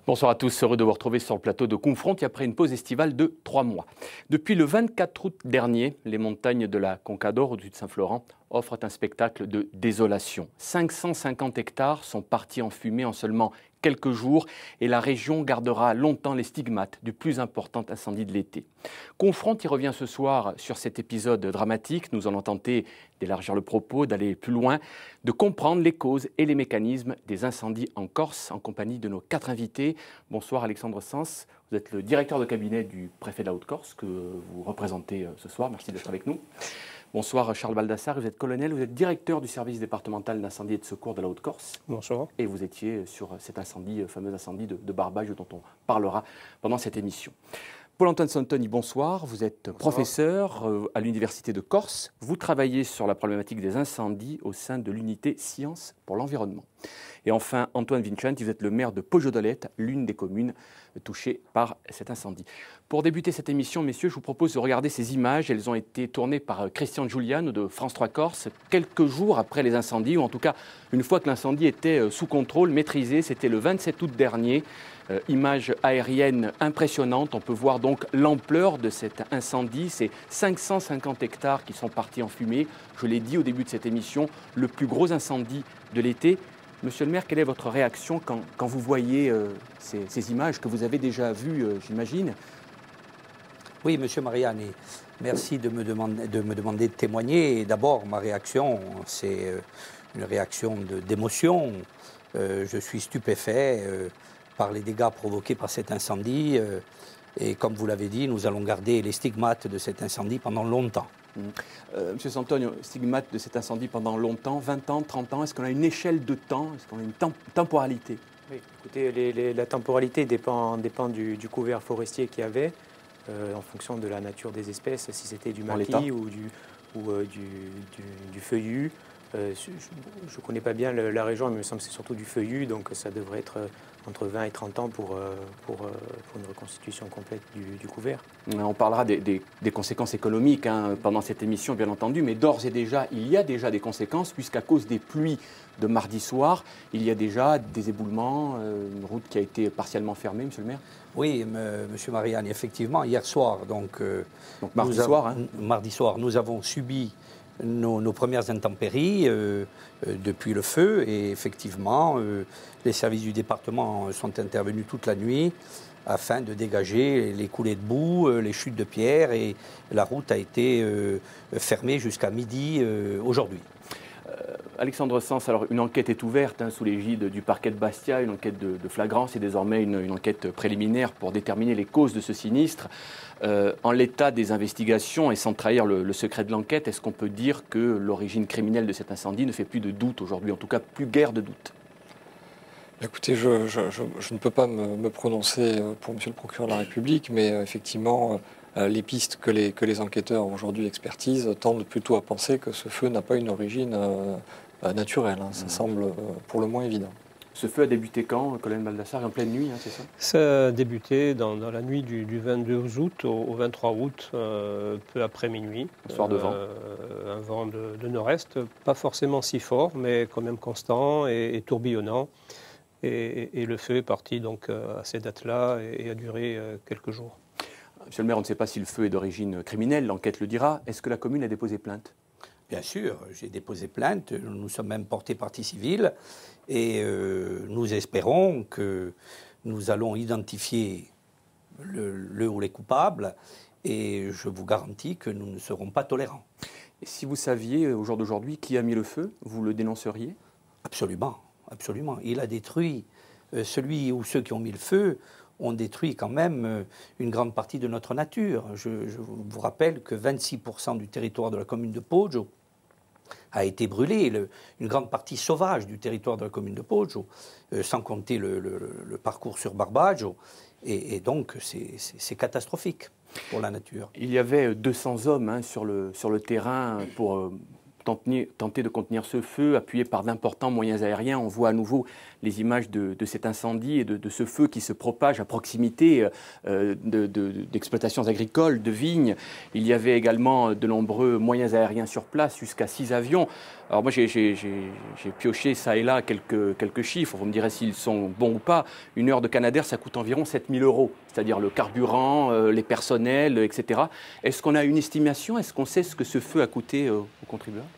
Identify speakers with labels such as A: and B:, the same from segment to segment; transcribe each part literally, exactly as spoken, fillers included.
A: Bonsoir à tous, heureux de vous retrouver sur le plateau de Confronte après une pause estivale de trois mois. Depuis le vingt-quatre août dernier, les montagnes de la Concador au-dessus de Saint-Florent offrent un spectacle de désolation. cinq cent cinquante hectares sont partis en fumée en seulement quelques jours et la région gardera longtemps les stigmates du plus important incendie de l'été. Confronte y revient ce soir sur cet épisode dramatique. Nous allons tenter d'élargir le propos, d'aller plus loin, de comprendre les causes et les mécanismes des incendies en Corse en compagnie de nos quatre invités. Bonsoir Alexandre Sens, vous êtes le directeur de cabinet du préfet de la Haute-Corse que vous représentez ce soir. Merci d'être avec nous. Bonsoir Charles Baldassare, vous êtes colonel, vous êtes directeur du service départemental d'incendie et de secours de la Haute-Corse.
B: Bonsoir.
A: Et vous étiez sur cet incendie, fameux incendie de, de Barbage dont on parlera pendant cette émission. Paul-Antoine Santoni, bonsoir. Vous êtes bonsoir. Professeur euh, à l'Université de Corse. Vous travaillez sur la problématique des incendies au sein de l'unité Sciences pour l'environnement. Et enfin, Antoine Vincenti, vous êtes le maire de Poggio-d'Olette, l'une des communes touchées par cet incendie. Pour débuter cette émission, messieurs, je vous propose de regarder ces images. Elles ont été tournées par Christian Giuliano de France trois Corse quelques jours après les incendies, ou en tout cas une fois que l'incendie était sous contrôle, maîtrisé. C'était le vingt-sept août dernier. Euh, image aérienne impressionnante. On peut voir donc l'ampleur de cet incendie. C'est cinq cent cinquante hectares qui sont partis en fumée. Je l'ai dit au début de cette émission, le plus gros incendie de l'été. Monsieur le maire, quelle est votre réaction quand, quand vous voyez euh, ces, ces images que vous avez déjà vues, euh, j'imagine?
C: Oui, monsieur Mariani, merci de me demander de, me demander de témoigner. D'abord, ma réaction, c'est une réaction d'émotion. Euh, je suis stupéfait euh, par les dégâts provoqués par cet incendie. Euh, et comme vous l'avez dit, nous allons garder les stigmates de cet incendie pendant longtemps.
A: Mmh. Euh, Monsieur Santoni, stigmate de cet incendie pendant longtemps, vingt ans, trente ans, est-ce qu'on a une échelle de temps, est-ce qu'on a une temp temporalité?
B: Oui, écoutez, les, les, la temporalité dépend, dépend du, du couvert forestier qu'il y avait, euh, en fonction de la nature des espèces, si c'était du maquis ou, du, ou euh, du, du, du feuillu. Euh, je ne connais pas bien le, la région, mais il me semble que c'est surtout du feuillu, donc ça devrait être entre vingt et trente ans pour, pour, pour une reconstitution complète du, du couvert.
A: On parlera des, des, des conséquences économiques hein, pendant cette émission, bien entendu, mais d'ores et déjà, il y a déjà des conséquences, puisqu'à cause des pluies de mardi soir, il y a déjà des éboulements, euh, une route qui a été partiellement fermée, monsieur le maire.
C: Oui, monsieur Mariani, effectivement, hier soir, donc, euh,
A: donc mardi, soir, hein.
C: mardi soir, nous avons subi Nos, nos premières intempéries euh, euh, depuis le feu, et effectivement euh, les services du département sont intervenus toute la nuit afin de dégager les coulées de boue, euh, les chutes de pierre, et la route a été euh, fermée jusqu'à midi euh, aujourd'hui.
A: Euh, Alexandre Sens, alors une enquête est ouverte hein, sous l'égide du parquet de Bastia, une enquête de, de flagrance et désormais une, une enquête préliminaire pour déterminer les causes de ce sinistre. Euh, en l'état des investigations et sans trahir le, le secret de l'enquête, est-ce qu'on peut dire que l'origine criminelle de cet incendie ne fait plus de doute aujourd'hui, en tout cas plus guère de doute?
D: Écoutez, je, je, je, je ne peux pas me, me prononcer pour monsieur le procureur de la République, mais euh, effectivement, euh, les pistes que les, que les enquêteurs aujourd'hui expertisent tendent plutôt à penser que ce feu n'a pas une origine euh, naturelle. Hein. Ça mmh. semble euh, pour le moins évident.
A: Ce feu a débuté quand, colonel Baldassare? En pleine nuit, hein, c'est ça?
E: Ça a débuté dans, dans la nuit du, du vingt-deux août au, au vingt-trois août, euh, peu après minuit.
A: Un soir de vent.
E: Euh, un vent de, de nord-est, pas forcément si fort, mais quand même constant et, et tourbillonnant. Et, et, et le feu est parti donc à ces dates-là et, et a duré euh, quelques jours.
A: Monsieur le maire, on ne sait pas si le feu est d'origine criminelle, l'enquête le dira. Est-ce que la commune a déposé plainte?
C: Bien sûr, j'ai déposé plainte, nous sommes même portés partie civile et euh, nous espérons que nous allons identifier le, le ou les coupables et je vous garantis que nous ne serons pas tolérants.
A: Et si vous saviez au jour d'aujourd'hui qui a mis le feu, vous le dénonceriez?
C: Absolument, absolument. Il a détruit, euh, celui ou ceux qui ont mis le feu ont détruit quand même euh, une grande partie de notre nature. Je, je vous rappelle que vingt-six pour cent du territoire de la commune de Poggio a été brûlé, le, une grande partie sauvage du territoire de la commune de Poggio, euh, sans compter le, le, le parcours sur Barbaggio, et, et donc c'est catastrophique pour la nature.
A: Il y avait deux cents hommes hein, sur, le, sur le terrain pour euh, tenter, tenter de contenir ce feu, appuyé par d'importants moyens aériens. On voit à nouveau les images de, de cet incendie et de, de ce feu qui se propage à proximité euh, de, de, d'exploitations agricoles, de vignes. Il y avait également de nombreux moyens aériens sur place, jusqu'à six avions. Alors moi, j'ai, j'ai, j'ai, j'ai pioché ça et là quelques, quelques chiffres. Vous me direz s'ils sont bons ou pas. Une heure de Canadair, ça coûte environ sept mille euros, c'est-à-dire le carburant, euh, les personnels, et cetera. Est-ce qu'on a une estimation? Est-ce qu'on sait ce que ce feu a coûté euh, aux contribuables?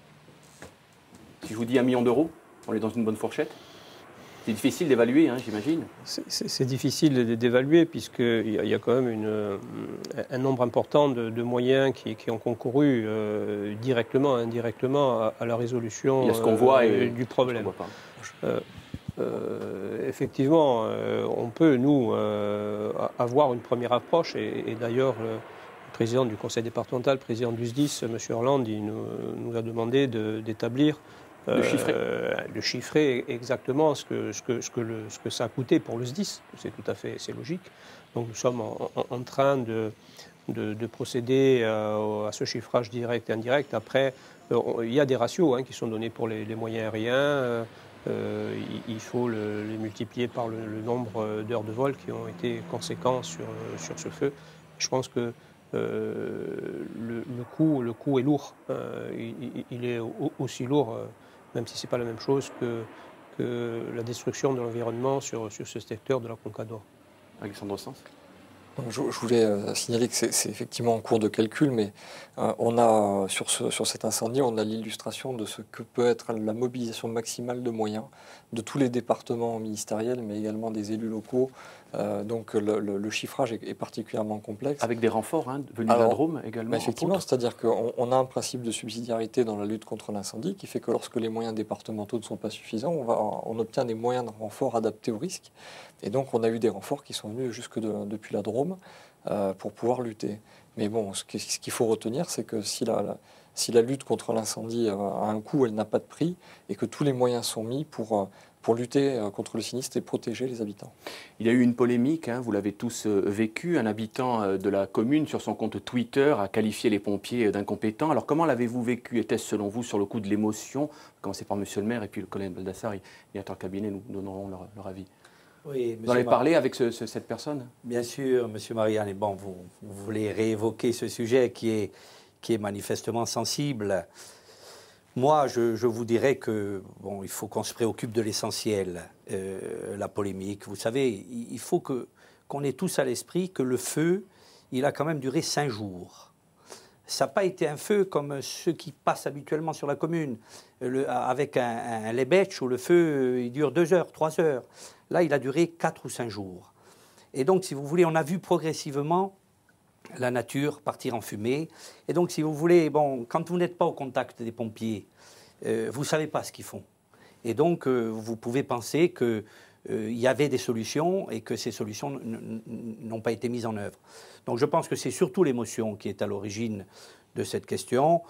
A: Si je vous dis un million d'euros, on est dans une bonne fourchette? C'est difficile d'évaluer, hein, j'imagine.
E: C'est, c'est, c'est difficile d'évaluer puisqu'il y, y a quand même une, un nombre important de, de moyens qui, qui ont concouru euh, directement, indirectement à, à la résolution
A: Il y a ce qu'on voit
E: euh,
A: et
E: du problème.
A: Ce qu'on voit pas.
E: Euh, euh, effectivement, euh, on peut, nous, euh, avoir une première approche et, et d'ailleurs, le président du conseil départemental, le président du S D I S, M. Orland, il nous, nous a demandé de, d'établir
A: De chiffrer.
E: Euh, de chiffrer exactement ce que, ce, que, ce, que le, ce que ça a coûté pour le S D I S. C'est tout à fait c'est logique. Donc nous sommes en, en, en train de, de, de procéder à, à ce chiffrage direct et indirect. Après, euh, il y a des ratios hein, qui sont donnés pour les, les moyens aériens. Euh, il, il faut le, les multiplier par le, le nombre d'heures de vol qui ont été conséquents sur, sur ce feu. Je pense que euh, le, le, coût, le coût est lourd. Euh, il, il est aussi lourd. Euh, même si ce n'est pas la même chose que, que la destruction de l'environnement sur, sur ce secteur de la Conca d'Or.
A: Alexandre Sens.
D: Je, je voulais euh, signaler que c'est, c'est effectivement en cours de calcul, mais euh, on a, sur, ce, sur cet incendie, on a l'illustration de ce que peut être la mobilisation maximale de moyens de tous les départements ministériels, mais également des élus locaux. Euh, donc le, le, le chiffrage est, est particulièrement complexe.
A: Avec des renforts hein, venus de la Drôme également.
D: Effectivement, c'est-à-dire qu'on on a un principe de subsidiarité dans la lutte contre l'incendie qui fait que lorsque les moyens départementaux ne sont pas suffisants, on, va, on obtient des moyens de renfort adaptés au risque. Et donc on a eu des renforts qui sont venus jusque de, depuis la Drôme euh, pour pouvoir lutter. Mais bon, ce, que, ce qu'il faut retenir, c'est que si la, la, si la lutte contre l'incendie a un coût, elle n'a pas de prix, et que tous les moyens sont mis pour... pour lutter contre le sinistre et protéger les habitants.
A: Il y a eu une polémique, hein, vous l'avez tous euh, vécu. Un habitant euh, de la commune, sur son compte Twitter, a qualifié les pompiers d'incompétents. Alors comment l'avez-vous vécu? Était-ce selon vous sur le coup de l'émotion? Commencez par Monsieur le maire et puis le colonel Baldassar, directeur de cabinet, nous donneront leur, leur avis.
C: Oui,
A: vous en avez parlé avec ce, ce, cette personne?
C: Bien sûr, Monsieur Marianne. Et bon, vous, vous voulez réévoquer ce sujet qui est, qui est manifestement sensible. Moi, je, je vous dirais que bon, il faut qu'on se préoccupe de l'essentiel, euh, la polémique. Vous savez, il faut que, qu'on ait tous à l'esprit que le feu, il a quand même duré cinq jours. Ça n'a pas été un feu comme ceux qui passent habituellement sur la commune, le, avec un, un lébèche où le feu il dure deux heures, trois heures. Là, il a duré quatre ou cinq jours. Et donc, si vous voulez, on a vu progressivement la nature partir en fumée. Et donc, si vous voulez, bon, quand vous n'êtes pas au contact des pompiers, euh, vous ne savez pas ce qu'ils font. Et donc, euh, vous pouvez penser qu'il euh, y avait des solutions et que ces solutions n'ont pas été mises en œuvre. Donc, je pense que c'est surtout l'émotion qui est à l'origine de cette question.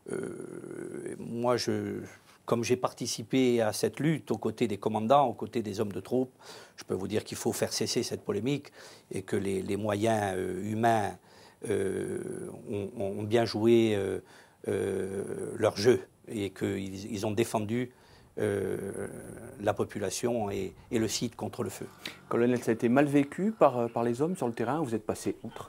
C: Euh, moi, je, comme j'ai participé à cette lutte aux côtés des commandants, aux côtés des hommes de troupe, je peux vous dire qu'il faut faire cesser cette polémique et que les, les moyens euh, humains euh, ont, ont bien joué euh, euh, leur jeu et qu'ils ils ont défendu euh, la population et, et le site contre le feu.
A: Colonel, ça a été mal vécu par, par les hommes sur le terrain, vous êtes passé outre?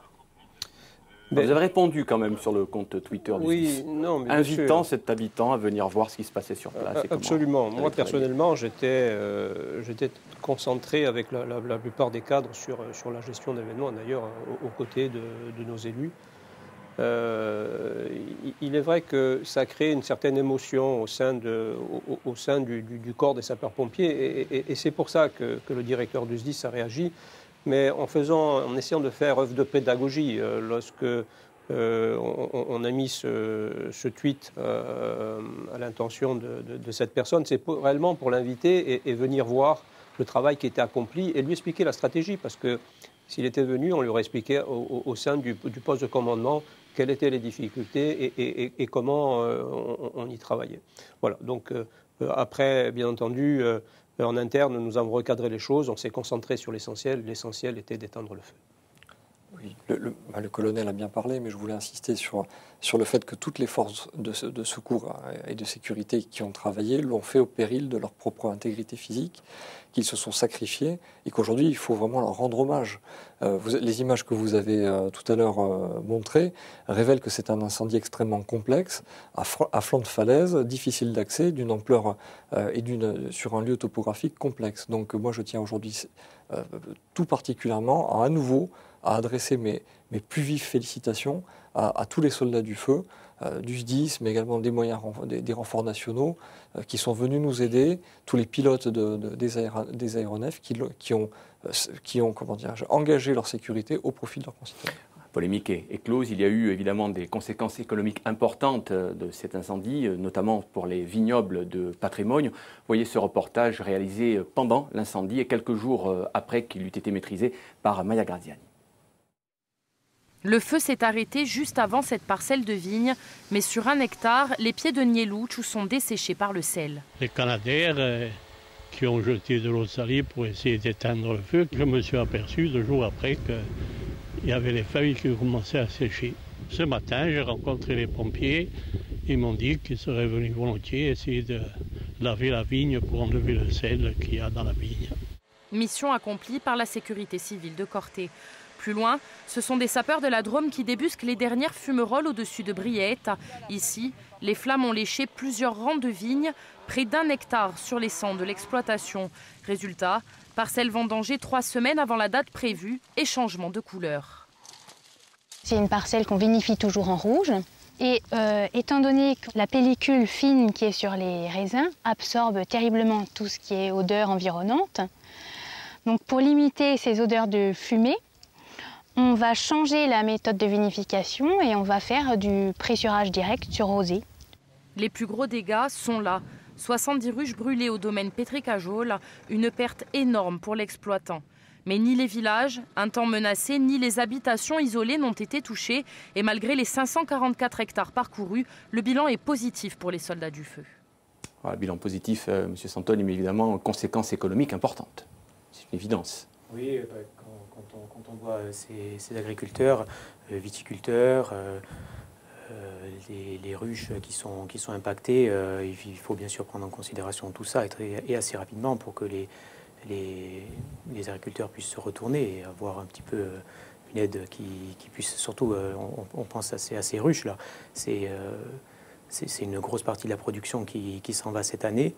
E: Mais
A: vous avez répondu quand même sur le compte Twitter du
E: oui,
A: S D I S,
E: non, mais
A: invitant
E: sûr.
A: cet habitant à venir voir ce qui se passait sur place.
E: Euh, absolument. Moi, personnellement, j'étais, euh, j'étais concentré avec la, la, la plupart des cadres sur, sur la gestion d'événements, d'ailleurs, aux, aux côtés de, de nos élus. Euh, il est vrai que ça crée une certaine émotion au sein, de, au, au sein du, du, du corps des sapeurs-pompiers, et, et, et c'est pour ça que, que le directeur du S D I S a réagi. Mais en, faisant, en essayant de faire œuvre de pédagogie, euh, lorsque euh, on, on a mis ce, ce tweet euh, à l'intention de, de, de cette personne, c'est pour, réellement pour l'inviter et, et venir voir le travail qui était accompli et lui expliquer la stratégie. Parce que s'il était venu, on lui aurait expliqué au, au sein du, du poste de commandement quelles étaient les difficultés et, et, et comment euh, on, on y travaillait. Voilà, donc euh, après, bien entendu, euh, en interne, nous avons recadré les choses, on s'est concentré sur l'essentiel. L'essentiel était d'éteindre le feu.
D: Oui, le, le, bah, le colonel a bien parlé, mais je voulais insister sur, sur le fait que toutes les forces de, de secours et de sécurité qui ont travaillé l'ont fait au péril de leur propre intégrité physique, qu'ils se sont sacrifiés et qu'aujourd'hui, il faut vraiment leur rendre hommage. Euh, vous, les images que vous avez euh, tout à l'heure euh, montrées révèlent que c'est un incendie extrêmement complexe, à, à flanc de falaise, difficile d'accès, d'une ampleur euh, et d'une, sur un lieu topographique complexe. Donc moi, je tiens aujourd'hui euh, tout particulièrement à, à nouveau à adresser mes, mes plus vives félicitations à, à tous les soldats du feu, euh, du S D I S, mais également des moyens, des, des renforts nationaux euh, qui sont venus nous aider, tous les pilotes de, de, des, aéra, des aéronefs qui, qui ont, euh, qui ont comment dire, engagé leur sécurité au profit de leurs concitoyens.
A: La polémique est, est close. Il y a eu évidemment des conséquences économiques importantes de cet incendie, notamment pour les vignobles de Patrimoine. Vous voyez ce reportage réalisé pendant l'incendie et quelques jours après qu'il eût été maîtrisé par Maya Graziani.
F: Le feu s'est arrêté juste avant cette parcelle de vigne, mais sur un hectare, les pieds de Nielouchou sont desséchés par le sel.
G: Les Canadaires euh, qui ont jeté de l'eau salée pour essayer d'éteindre le feu, je me suis aperçu deux jours après qu'il y avait les feuilles qui commençaient à sécher. Ce matin, j'ai rencontré les pompiers. Ils m'ont dit qu'ils seraient venus volontiers essayer de laver la vigne pour enlever le sel qu'il y a dans la vigne.
F: Mission accomplie par la sécurité civile de Corté. Plus loin, ce sont des sapeurs de la Drôme qui débusquent les dernières fumerolles au-dessus de Briette. Ici, les flammes ont léché plusieurs rangs de vignes, près d'un hectare sur les cents de l'exploitation. Résultat, parcelle vendangée trois semaines avant la date prévue et changement de couleur.
H: C'est une parcelle qu'on vinifie toujours en rouge. Et euh, étant donné que la pellicule fine qui est sur les raisins absorbe terriblement tout ce qui est odeur environnante, donc pour limiter ces odeurs de fumée, on va changer la méthode de vinification et on va faire du pressurage direct sur rosée.
F: Les plus gros dégâts sont là. soixante-dix ruches brûlées au domaine Pétricajol, une perte énorme pour l'exploitant. Mais ni les villages, un temps menacés, ni les habitations isolées n'ont été touchées. Et malgré les cinq cent quarante-quatre hectares parcourus, le bilan est positif pour les soldats du feu.
A: Voilà, bilan positif, euh, M. Santoni, mais évidemment, conséquences économiques importantes. C'est une évidence.
B: Oui, bah, quand, quand, on, quand on voit ces, ces agriculteurs, euh, viticulteurs, euh, euh, les, les ruches qui sont, qui sont impactées, euh, il faut bien sûr prendre en considération tout ça et, très, et assez rapidement pour que les, les, les agriculteurs puissent se retourner et avoir un petit peu une aide qui, qui puisse, surtout, euh, on, on pense à ces, à ces ruches-là, c'est euh, c'est une grosse partie de la production qui, qui s'en va cette année.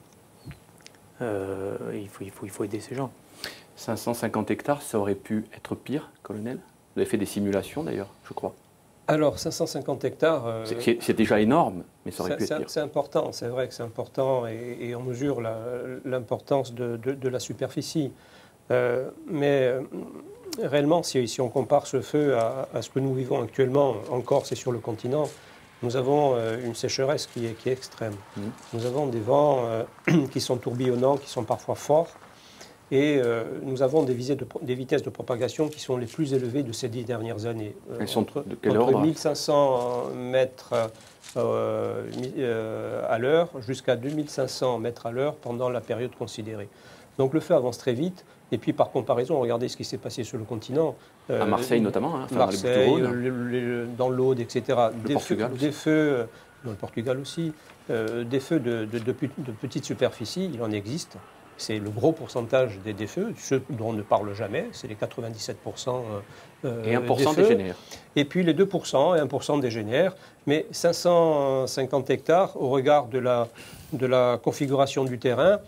B: Euh, il, faut, il, faut, il faut aider ces gens.
A: cinq cent cinquante hectares, ça aurait pu être pire, colonel? Vous avez fait des simulations d'ailleurs, je crois.
E: Alors, cinq cent cinquante hectares... Euh,
A: c'est déjà énorme, mais ça aurait pu être pire.
E: C'est important, c'est vrai que c'est important et, et on mesure l'importance de, de, de la superficie. Euh, mais euh, réellement, si, si on compare ce feu à, à ce que nous vivons actuellement en Corse et sur le continent, nous avons euh, une sécheresse qui est, qui est extrême. Mmh. Nous avons des vents euh, qui sont tourbillonnants, qui sont parfois forts. Et euh, nous avons des, de, des vitesses de propagation qui sont les plus élevées de ces dix dernières années.
A: Elles euh, sont
E: entre,
A: de quelle
E: entre
A: ordre?
E: mille cinq cents mètres euh, euh, à l'heure jusqu'à deux mille cinq cents mètres à l'heure pendant la période considérée. Donc le feu avance très vite. Et puis par comparaison, regardez ce qui s'est passé sur le continent.
A: Euh, à Marseille notamment, hein, enfin,
E: Marseille, dans, le, le, dans l'Aude, et cetera.
A: Le
E: des
A: Portugal
E: feux,
A: aussi.
E: Des feux, dans le Portugal aussi, euh, des feux de, de, de, de petite superficie, il en existe. C'est le gros pourcentage des, des feux, ceux dont on ne parle jamais, c'est les quatre-vingt-dix-sept pour cent euh,
A: et un pour cent
E: des
A: feux. Dégénère.
E: Et puis les deux pour cent et un pour cent dégénèrent. Mais cinq cent cinquante hectares, au regard de la, de la configuration du terrain,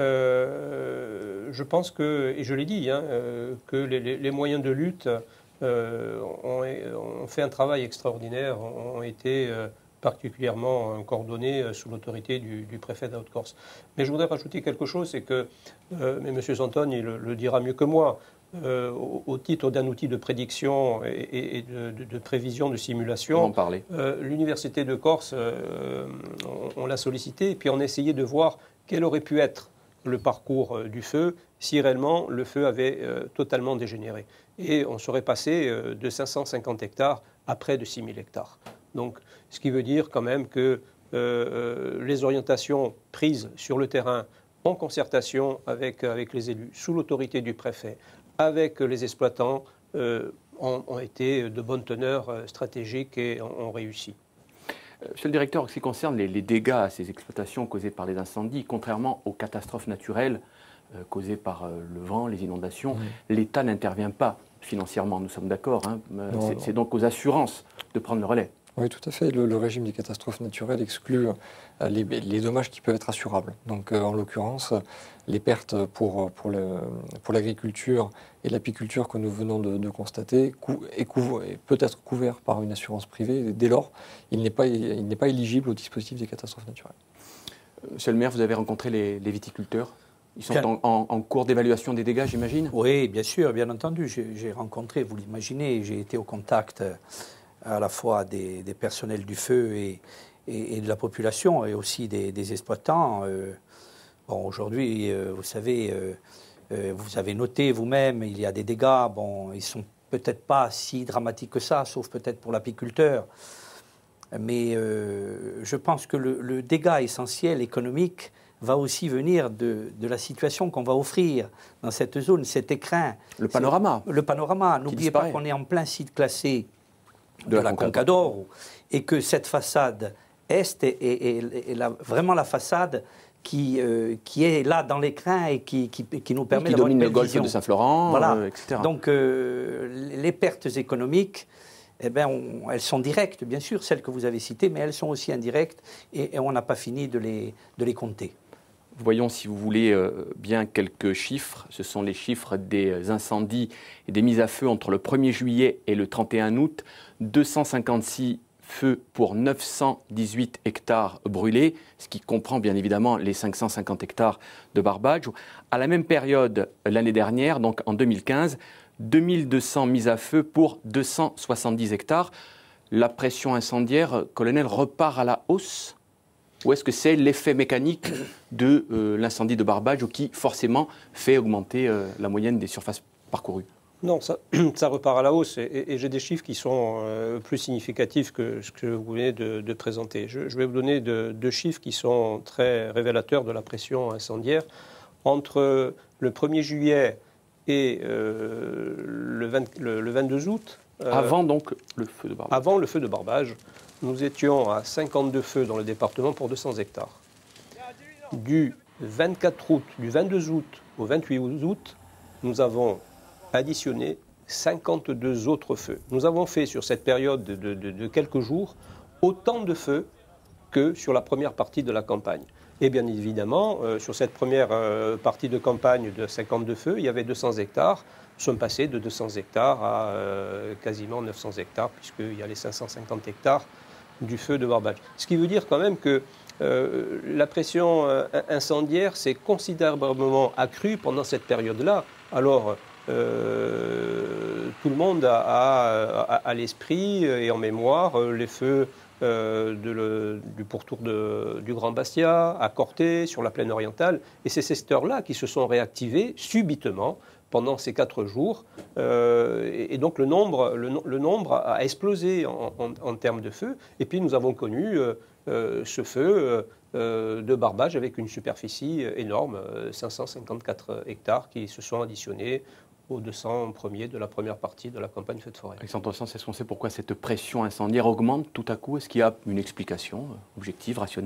E: euh, je pense que, et je l'ai dit, hein, euh, que les, les moyens de lutte euh, ont, ont fait un travail extraordinaire, ont été... Euh, particulièrement coordonné sous l'autorité du, du préfet de la Haute-Corse. Mais je voudrais rajouter quelque chose, c'est que, euh, mais M. Santoni il le, le dira mieux que moi, euh, au, au titre d'un outil de prédiction et, et, et de, de, de prévision, de simulation, euh, l'Université de Corse, euh, on, on l'a sollicité, et puis on a essayé de voir quel aurait pu être le parcours du feu si réellement le feu avait euh, totalement dégénéré. Et on serait passé euh, de cinq cent cinquante hectares à près de six mille hectares. Donc, ce qui veut dire quand même que euh, les orientations prises sur le terrain, en concertation avec, avec les élus, sous l'autorité du préfet, avec les exploitants, euh, ont, ont été de bonnes teneurs stratégiques et ont, ont réussi.
A: Monsieur le directeur, en ce qui concerne les, les dégâts à ces exploitations causées par les incendies, contrairement aux catastrophes naturelles euh, causées par euh, le vent, les inondations, mmh. l'État n'intervient pas financièrement, nous sommes d'accord. Hein, c'est donc aux assurances de prendre le relais.
D: Oui, tout à fait. Le, le régime des catastrophes naturelles exclut euh, les, les dommages qui peuvent être assurables. Donc, euh, en l'occurrence, les pertes pour, pour, le, pour l'agriculture et l'apiculture que nous venons de, de constater cou- est, couv- est peut-être couvert par une assurance privée. Dès lors, il n'est pas, il n'est pas éligible au dispositif des catastrophes naturelles.
A: Monsieur le maire, vous avez rencontré les, les viticulteurs ? Ils sont en, en, en cours d'évaluation des dégâts, j'imagine ?
C: Oui, bien sûr, bien entendu. J'ai, j'ai rencontré, vous l'imaginez, j'ai été au contact à la fois des, des personnels du feu et, et, et de la population, et aussi des, des exploitants. Euh, bon, aujourd'hui, euh, vous savez, euh, euh, vous avez noté vous-même, il y a des dégâts. Bon, ils ne sont peut-être pas si dramatiques que ça, sauf peut-être pour l'apiculteur. Mais euh, je pense que le, le dégât essentiel économique va aussi venir de, de la situation qu'on va offrir dans cette zone, cet écrin.
A: Le panorama.
C: Le panorama. N'oubliez pas qu'on est en plein site classé de, de la, la Conca-d'Or, et que cette façade est, est, est, est, est la, vraiment la façade qui, euh, qui est là dans l'écrin et qui, qui, qui nous permet d'avoir une belle vision. Qui domine le golfe
A: de Saint-Florent,
C: voilà.
A: euh, et cetera.
C: Donc euh, les pertes économiques, eh bien, on, elles sont directes, bien sûr, celles que vous avez citées, mais elles sont aussi indirectes, et, et on n'a pas fini de les, de les compter.
A: Voyons, si vous voulez, euh, bien quelques chiffres. Ce sont les chiffres des incendies et des mises à feu entre le premier juillet et le trente et un août. deux cent cinquante-six feux pour neuf cent dix-huit hectares brûlés, ce qui comprend bien évidemment les cinq cent cinquante hectares de Barbaggio. À la même période l'année dernière, donc en deux mille quinze, deux mille deux cents mises à feu pour deux cent soixante-dix hectares. La pression incendiaire, colonel, repart à la hausse ? Ou est-ce que c'est l'effet mécanique de euh, l'incendie de Barbaggio qui, forcément, fait augmenter euh, la moyenne des surfaces parcourues ?
E: Non, ça, ça repart à la hausse. Et, et j'ai des chiffres qui sont euh, plus significatifs que ce que vous venez de, de présenter. Je, je vais vous donner de, deux chiffres qui sont très révélateurs de la pression incendiaire. Entre le premier juillet et euh, le, vingt, le, le vingt-deux août...
A: Euh, avant donc le feu de Barbaggio.
E: Avant le feu de Barbaggio. Nous étions à cinquante-deux feux dans le département pour deux cents hectares. Du vingt-quatre août, du vingt-deux août au vingt-huit août, nous avons additionné cinquante-deux autres feux. Nous avons fait sur cette période de, de, de quelques jours autant de feux que sur la première partie de la campagne. Et bien évidemment, euh, sur cette première euh, partie de campagne de cinquante-deux feux, il y avait deux cents hectares. Nous sommes passés de deux cents hectares à euh, quasiment neuf cents hectares, puisqu'il y a les cinq cent cinquante hectares du feu de Barbaggio. Ce qui veut dire quand même que euh, la pression euh, incendiaire s'est considérablement accrue pendant cette période-là. Alors, euh, tout le monde a, a, a à l'esprit et en mémoire euh, les feux euh, de le, du pourtour de, du Grand Bastia, à Corté, sur la plaine orientale. Et c'est ces secteurs-là qui se sont réactivés subitement pendant ces quatre jours. Euh, et, et donc le nombre, le, le nombre a explosé en, en, en termes de feu. Et puis nous avons connu euh, euh, ce feu euh, de Barbaggio avec une superficie énorme, cinq cent cinquante-quatre hectares qui se sont additionnés aux deux cents premiers de la première partie de la campagne feu de forêt.
A: Alexandre Sens, est-ce qu'on sait pourquoi cette pression incendiaire augmente tout à coup ? Est-ce qu'il y a une explication objective, rationnelle ?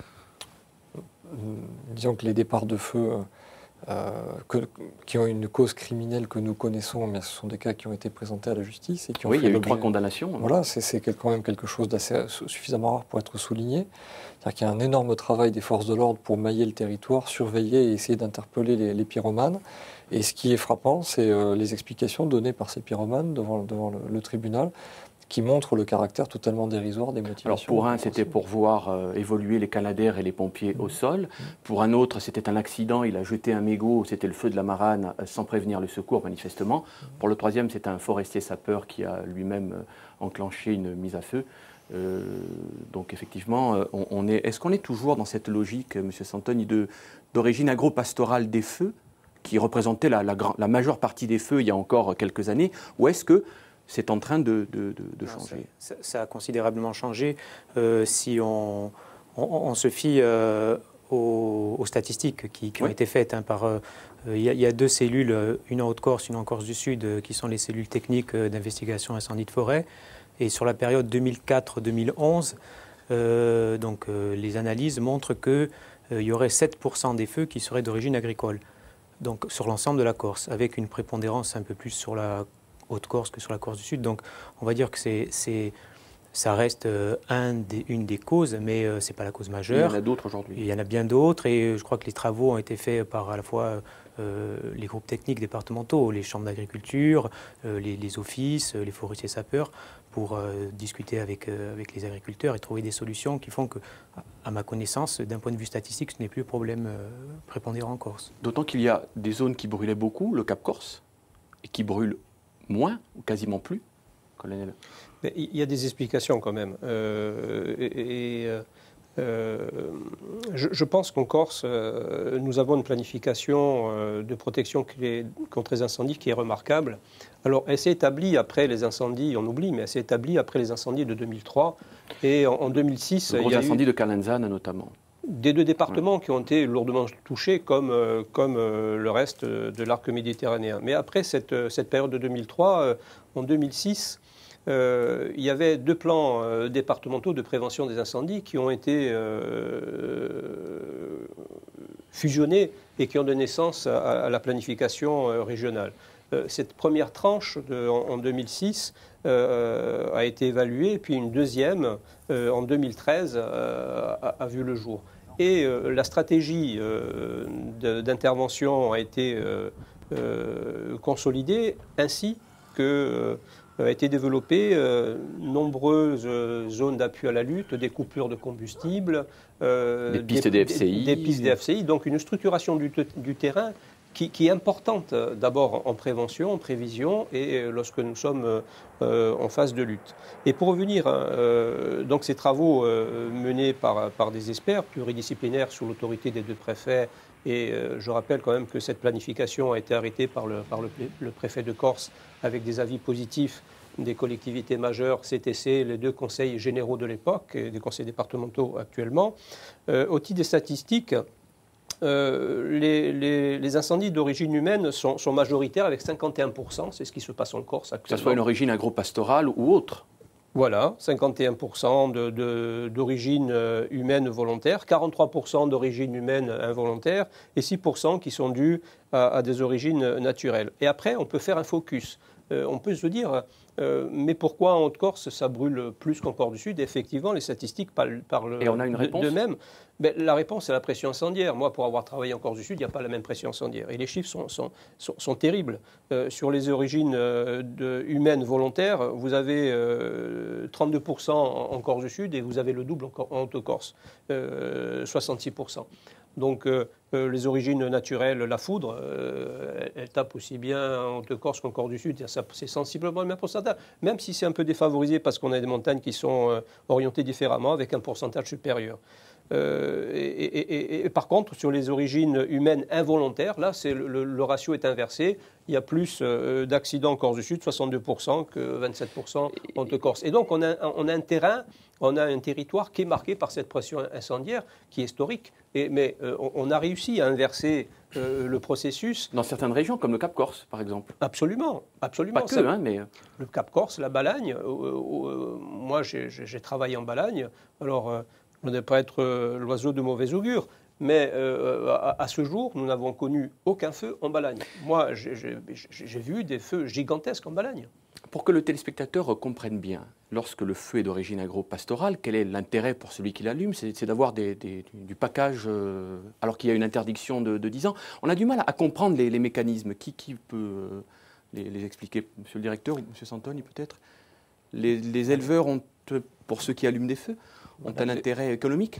D: Disons que les départs de feu euh, que, qui ont une cause criminelle que nous connaissons, mais ce sont des cas qui ont été présentés à la justice et qui ont
A: oui,
D: fait
A: il y a eu trois condamnations.
D: Voilà, c'est, c'est quand même quelque chose d'assez suffisamment rare pour être souligné. C'est-à-dire qu'il y a un énorme travail des forces de l'ordre pour mailler le territoire, surveiller et essayer d'interpeller les, les pyromanes. Et ce qui est frappant, c'est euh, les explications données par ces pyromanes devant, devant le, le tribunal, qui montrent le caractère totalement dérisoire des motivations.
A: Alors pour un, c'était pour voir euh, évoluer les canadaires et les pompiers mmh. au sol. Mmh. Pour un autre, c'était un accident, il a jeté un mégot, c'était le feu de la marane, euh, sans prévenir le secours manifestement. Mmh. Pour le troisième, c'est un forestier sapeur qui a lui-même euh, enclenché une mise à feu. Euh, donc effectivement, euh, on, on est, est-ce qu'on est toujours dans cette logique, M. Santoni, de, d'origine agro-pastorale des feux, qui représentait la, la, la majeure partie des feux il y a encore quelques années, ou est-ce que c'est en train de, de, de, de changer?
B: Non, ça, ça a considérablement changé. Euh, si on, on, on se fie euh, aux, aux statistiques qui, qui oui. ont été faites. Hein, par, euh, il, y a, il y a deux cellules, une en Haute-Corse, une en Corse du Sud, euh, qui sont les cellules techniques d'investigation incendie de forêt. Et sur la période deux mille quatre deux mille onze, euh, donc, euh, les analyses montrent qu'il euh, y aurait sept pour cent des feux qui seraient d'origine agricole, donc sur l'ensemble de la Corse, avec une prépondérance un peu plus sur la Haute-Corse que sur la Corse du Sud. Donc on va dire que c'est, c'est, ça reste euh, un des, une des causes, mais euh, ce n'est pas la cause majeure.
A: Il y en a d'autres aujourd'hui.
B: Il y en a bien d'autres, et je crois que les travaux ont été faits par à la fois euh, les groupes techniques départementaux, les chambres d'agriculture, euh, les, les offices, les forestiers sapeurs, pour euh, discuter avec, euh, avec les agriculteurs et trouver des solutions qui font que, à ma connaissance, d'un point de vue statistique, ce n'est plus le problème euh, prépondérant en Corse.
A: D'autant qu'il y a des zones qui brûlaient beaucoup, le Cap Corse, et qui brûlent moins, ou quasiment plus, colonel.
E: Mais il y a des explications quand même. Euh, et, et euh, je, je pense qu'en Corse, euh, nous avons une planification euh, de protection qui est, contre les incendies qui est remarquable. Alors, elle s'est établie après les incendies, on oublie, mais elle s'est établie après les incendies de deux mille trois. Et en, en deux mille six,
A: le gros
E: il y a
A: incendie
E: eu
A: de Calenzane notamment.
E: Des deux départements qui ont été lourdement touchés, comme, euh, comme euh, le reste de l'arc méditerranéen. Mais après cette, cette période de deux mille trois, euh, en deux mille six, euh, il y avait deux plans euh, départementaux de prévention des incendies qui ont été euh, fusionnés et qui ont donné naissance à, à la planification euh, régionale. Euh, cette première tranche de, en, en deux mille six euh, a été évaluée, puis une deuxième euh, en deux mille treize euh, a, a vu le jour. Et euh, la stratégie euh, de, d'intervention a été euh, euh, consolidée, ainsi que euh, a été développée euh, nombreuses zones d'appui à la lutte, des coupures de combustible,
A: euh, des pistes des, D F C I.
E: Des, des pistes D F C I, donc une structuration du, du terrain qui, qui est importante d'abord en prévention, en prévision et lorsque nous sommes euh, en phase de lutte. Et pour revenir, euh, donc ces travaux euh, menés par, par des experts pluridisciplinaires sous l'autorité des deux préfets, et euh, je rappelle quand même que cette planification a été arrêtée par le, par le, le préfet de Corse avec des avis positifs des collectivités majeures, C T C, les deux conseils généraux de l'époque et des conseils départementaux actuellement. Euh, au titre des statistiques, Euh, les, les, les incendies d'origine humaine sont, sont majoritaires avec cinquante et un pour cent, c'est ce qui se passe en Corse actuellement.
A: Que ce soit une origine agro-pastorale ou autre.
E: Voilà, cinquante et un pour cent de, de, d'origine humaine volontaire, quarante-trois pour cent d'origine humaine involontaire et six pour cent qui sont dus à, à des origines naturelles. Et après, on peut faire un focus. Euh, on peut se dire, euh, mais pourquoi en Haute-Corse ça brûle plus qu'en Corse du Sud? Effectivement, les statistiques parlent, parlent
A: Et on a une réponse
E: de, de même. Ben, la réponse, c'est la pression incendiaire. Moi, pour avoir travaillé en Corse du Sud, il n'y a pas la même pression incendiaire. Et les chiffres sont, sont, sont, sont terribles. Euh, sur les origines euh, de, humaines volontaires, vous avez euh, trente-deux pour cent en, en Corse du Sud et vous avez le double en, en Haute-Corse, euh, soixante-six pour cent. Donc, euh, euh, les origines naturelles, la foudre, euh, elle, elle tape aussi bien en Haute-Corse qu'en Corse du Sud. C'est sensiblement le même pourcentage, même si c'est un peu défavorisé parce qu'on a des montagnes qui sont euh, orientées différemment avec un pourcentage supérieur. Euh, et, et, et, et par contre, sur les origines humaines involontaires, là, c'est le, le, le ratio est inversé. Il y a plus euh, d'accidents en Corse du Sud, soixante-deux pour cent, que vingt-sept pour cent en Haute-Corse. Et donc, on a, on a un terrain, on a un territoire qui est marqué par cette pression incendiaire, qui est historique. Et, mais euh, on a réussi à inverser euh, le processus.
A: Dans certaines régions, comme le Cap Corse, par exemple.
E: Absolument, absolument.
A: Pas que, hein, mais...
E: Le Cap Corse, la Balagne, euh, euh, moi, j'ai, j'ai travaillé en Balagne. Alors... Euh, on ne doit pas être euh, l'oiseau de mauvais augure, mais euh, à, à ce jour, nous n'avons connu aucun feu en Balagne. Moi, j'ai, j'ai, j'ai vu des feux gigantesques en Balagne.
A: Pour que le téléspectateur comprenne bien, lorsque le feu est d'origine agro-pastorale, quel est l'intérêt pour celui qui l'allume? C'est, c'est d'avoir des, des, du package, euh, alors qu'il y a une interdiction de, de dix ans. On a du mal à, à comprendre les, les mécanismes. Qui, qui peut euh, les, les expliquer? Monsieur le directeur ou Monsieur Santoni, peut-être? les, les éleveurs ont, pour ceux qui allument des feux, ont un intérêt économique?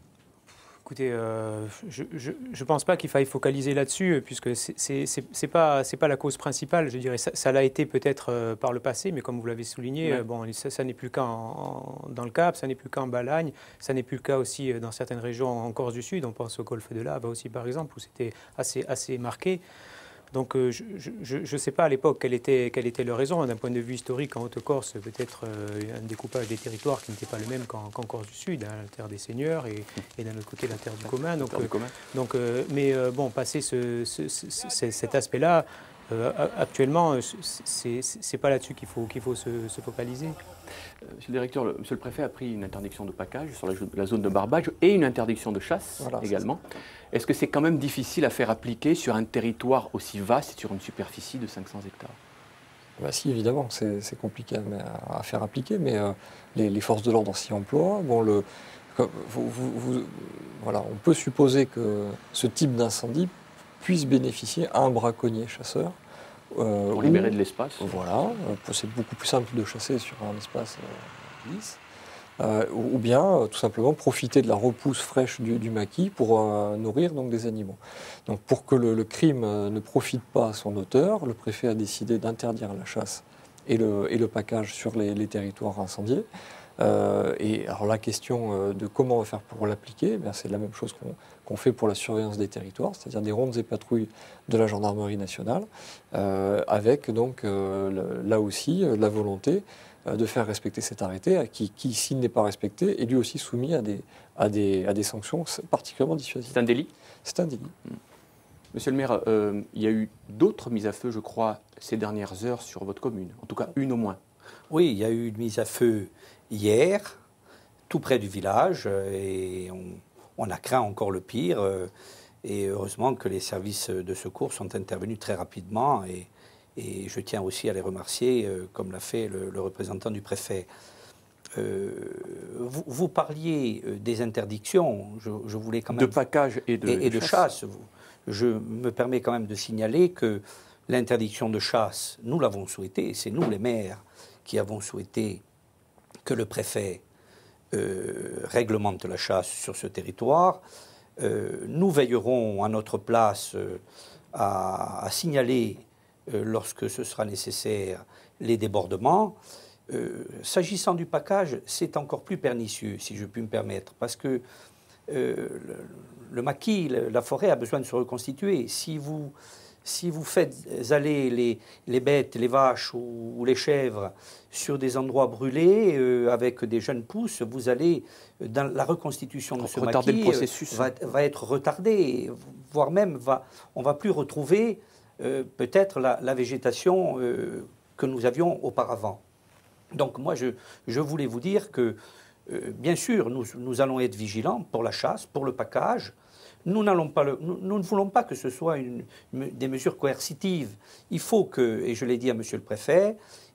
B: Écoutez, euh, je ne pense pas qu'il faille focaliser là-dessus, puisque ce n'est pas, pas la cause principale. Je dirais, ça, ça l'a été peut-être euh, par le passé, mais comme vous l'avez souligné, ouais. euh, bon, ça, ça n'est plus le cas en, en, dans le Cap, ça n'est plus le cas en Balagne, ça n'est plus le cas aussi dans certaines régions en Corse du Sud. On pense au golfe de Lave aussi, par exemple, où c'était assez, assez marqué. Donc euh, je ne sais pas à l'époque quelle était, quelle était leur raison. D'un point de vue historique, en Haute-Corse, peut-être euh, un découpage des territoires qui n'était pas le même qu'en qu'en Corse du Sud, hein, la terre des seigneurs et, et d'un autre côté la terre du commun. Donc, euh, commun. donc, euh, mais euh, bon, passer ce, ce, ce, ce, cet aspect-là, euh, actuellement, ce n'est pas là-dessus qu'il faut, qu'il faut se, se focaliser.
A: Monsieur le directeur, le, monsieur le préfet a pris une interdiction de package sur la, la zone de barbage et une interdiction de chasse voilà, également. Est-ce que c'est quand même difficile à faire appliquer sur un territoire aussi vaste et sur une superficie de cinq cents hectares?
D: Bah si, évidemment, c'est compliqué à, à faire appliquer, mais euh, les, les forces de l'ordre s'y emploient. Bon, le, vous, vous, vous, voilà, on peut supposer que ce type d'incendie puisse bénéficier à un braconnier chasseur.
A: Euh, pour libérer où, de l'espace.
D: Voilà, euh, c'est beaucoup plus simple de chasser sur un espace euh, lisse. Euh, ou, ou bien euh, tout simplement profiter de la repousse fraîche du, du maquis pour euh, nourrir donc, des animaux. Donc pour que le, le crime euh, ne profite pas à son auteur, le préfet a décidé d'interdire la chasse et le, et le package sur les, les territoires incendiés. Euh, et alors la question euh, de comment on va faire pour l'appliquer, eh c'est la même chose qu'on qu'on fait pour la surveillance des territoires, c'est-à-dire des rondes et patrouilles de la gendarmerie nationale, euh, avec donc euh, le, là aussi euh, la volonté euh, de faire respecter cet arrêté, qui, qui s'il n'est pas respecté, est lui aussi soumis à des, à des, à des sanctions particulièrement dissuasives.
A: C'est un délit?
D: C'est un délit.
A: Mmh. Monsieur le maire, euh, il y a eu d'autres mises à feu, je crois, ces dernières heures sur votre commune, en tout cas une au moins.
C: Oui, il y a eu une mise à feu hier, tout près du village, et on, on a craint encore le pire. Et heureusement que les services de secours sont intervenus très rapidement. Et, et je tiens aussi à les remercier, comme l'a fait le, le représentant du préfet. Euh, vous, vous parliez des interdictions, je, je voulais quand même...
A: De package et de,
C: et, et de chasse. chasse. Je me permets quand même de signaler que l'interdiction de chasse, nous l'avons souhaité, c'est nous les maires qui avons souhaité que le préfet euh, réglemente la chasse sur ce territoire. Euh, nous veillerons à notre place euh, à, à signaler, euh, lorsque ce sera nécessaire, les débordements. Euh, S'agissant du package, c'est encore plus pernicieux, si je puis me permettre, parce que euh, le, le maquis, la forêt a besoin de se reconstituer. Si vous... Si vous faites aller les, les bêtes, les vaches ou, ou les chèvres sur des endroits brûlés euh, avec des jeunes pousses, vous allez, dans la reconstitution de ce
A: retarder
C: maquis,
A: le processus.
C: Va, va être retardée, voire même va, on ne va plus retrouver euh, peut-être la, la végétation euh, que nous avions auparavant. Donc moi, je, je voulais vous dire que, euh, bien sûr, nous, nous allons être vigilants pour la chasse, pour le package. Nous, pas le, nous, nous ne voulons pas que ce soit une, des mesures coercitives. Il faut que, et je l'ai dit à Monsieur le Préfet,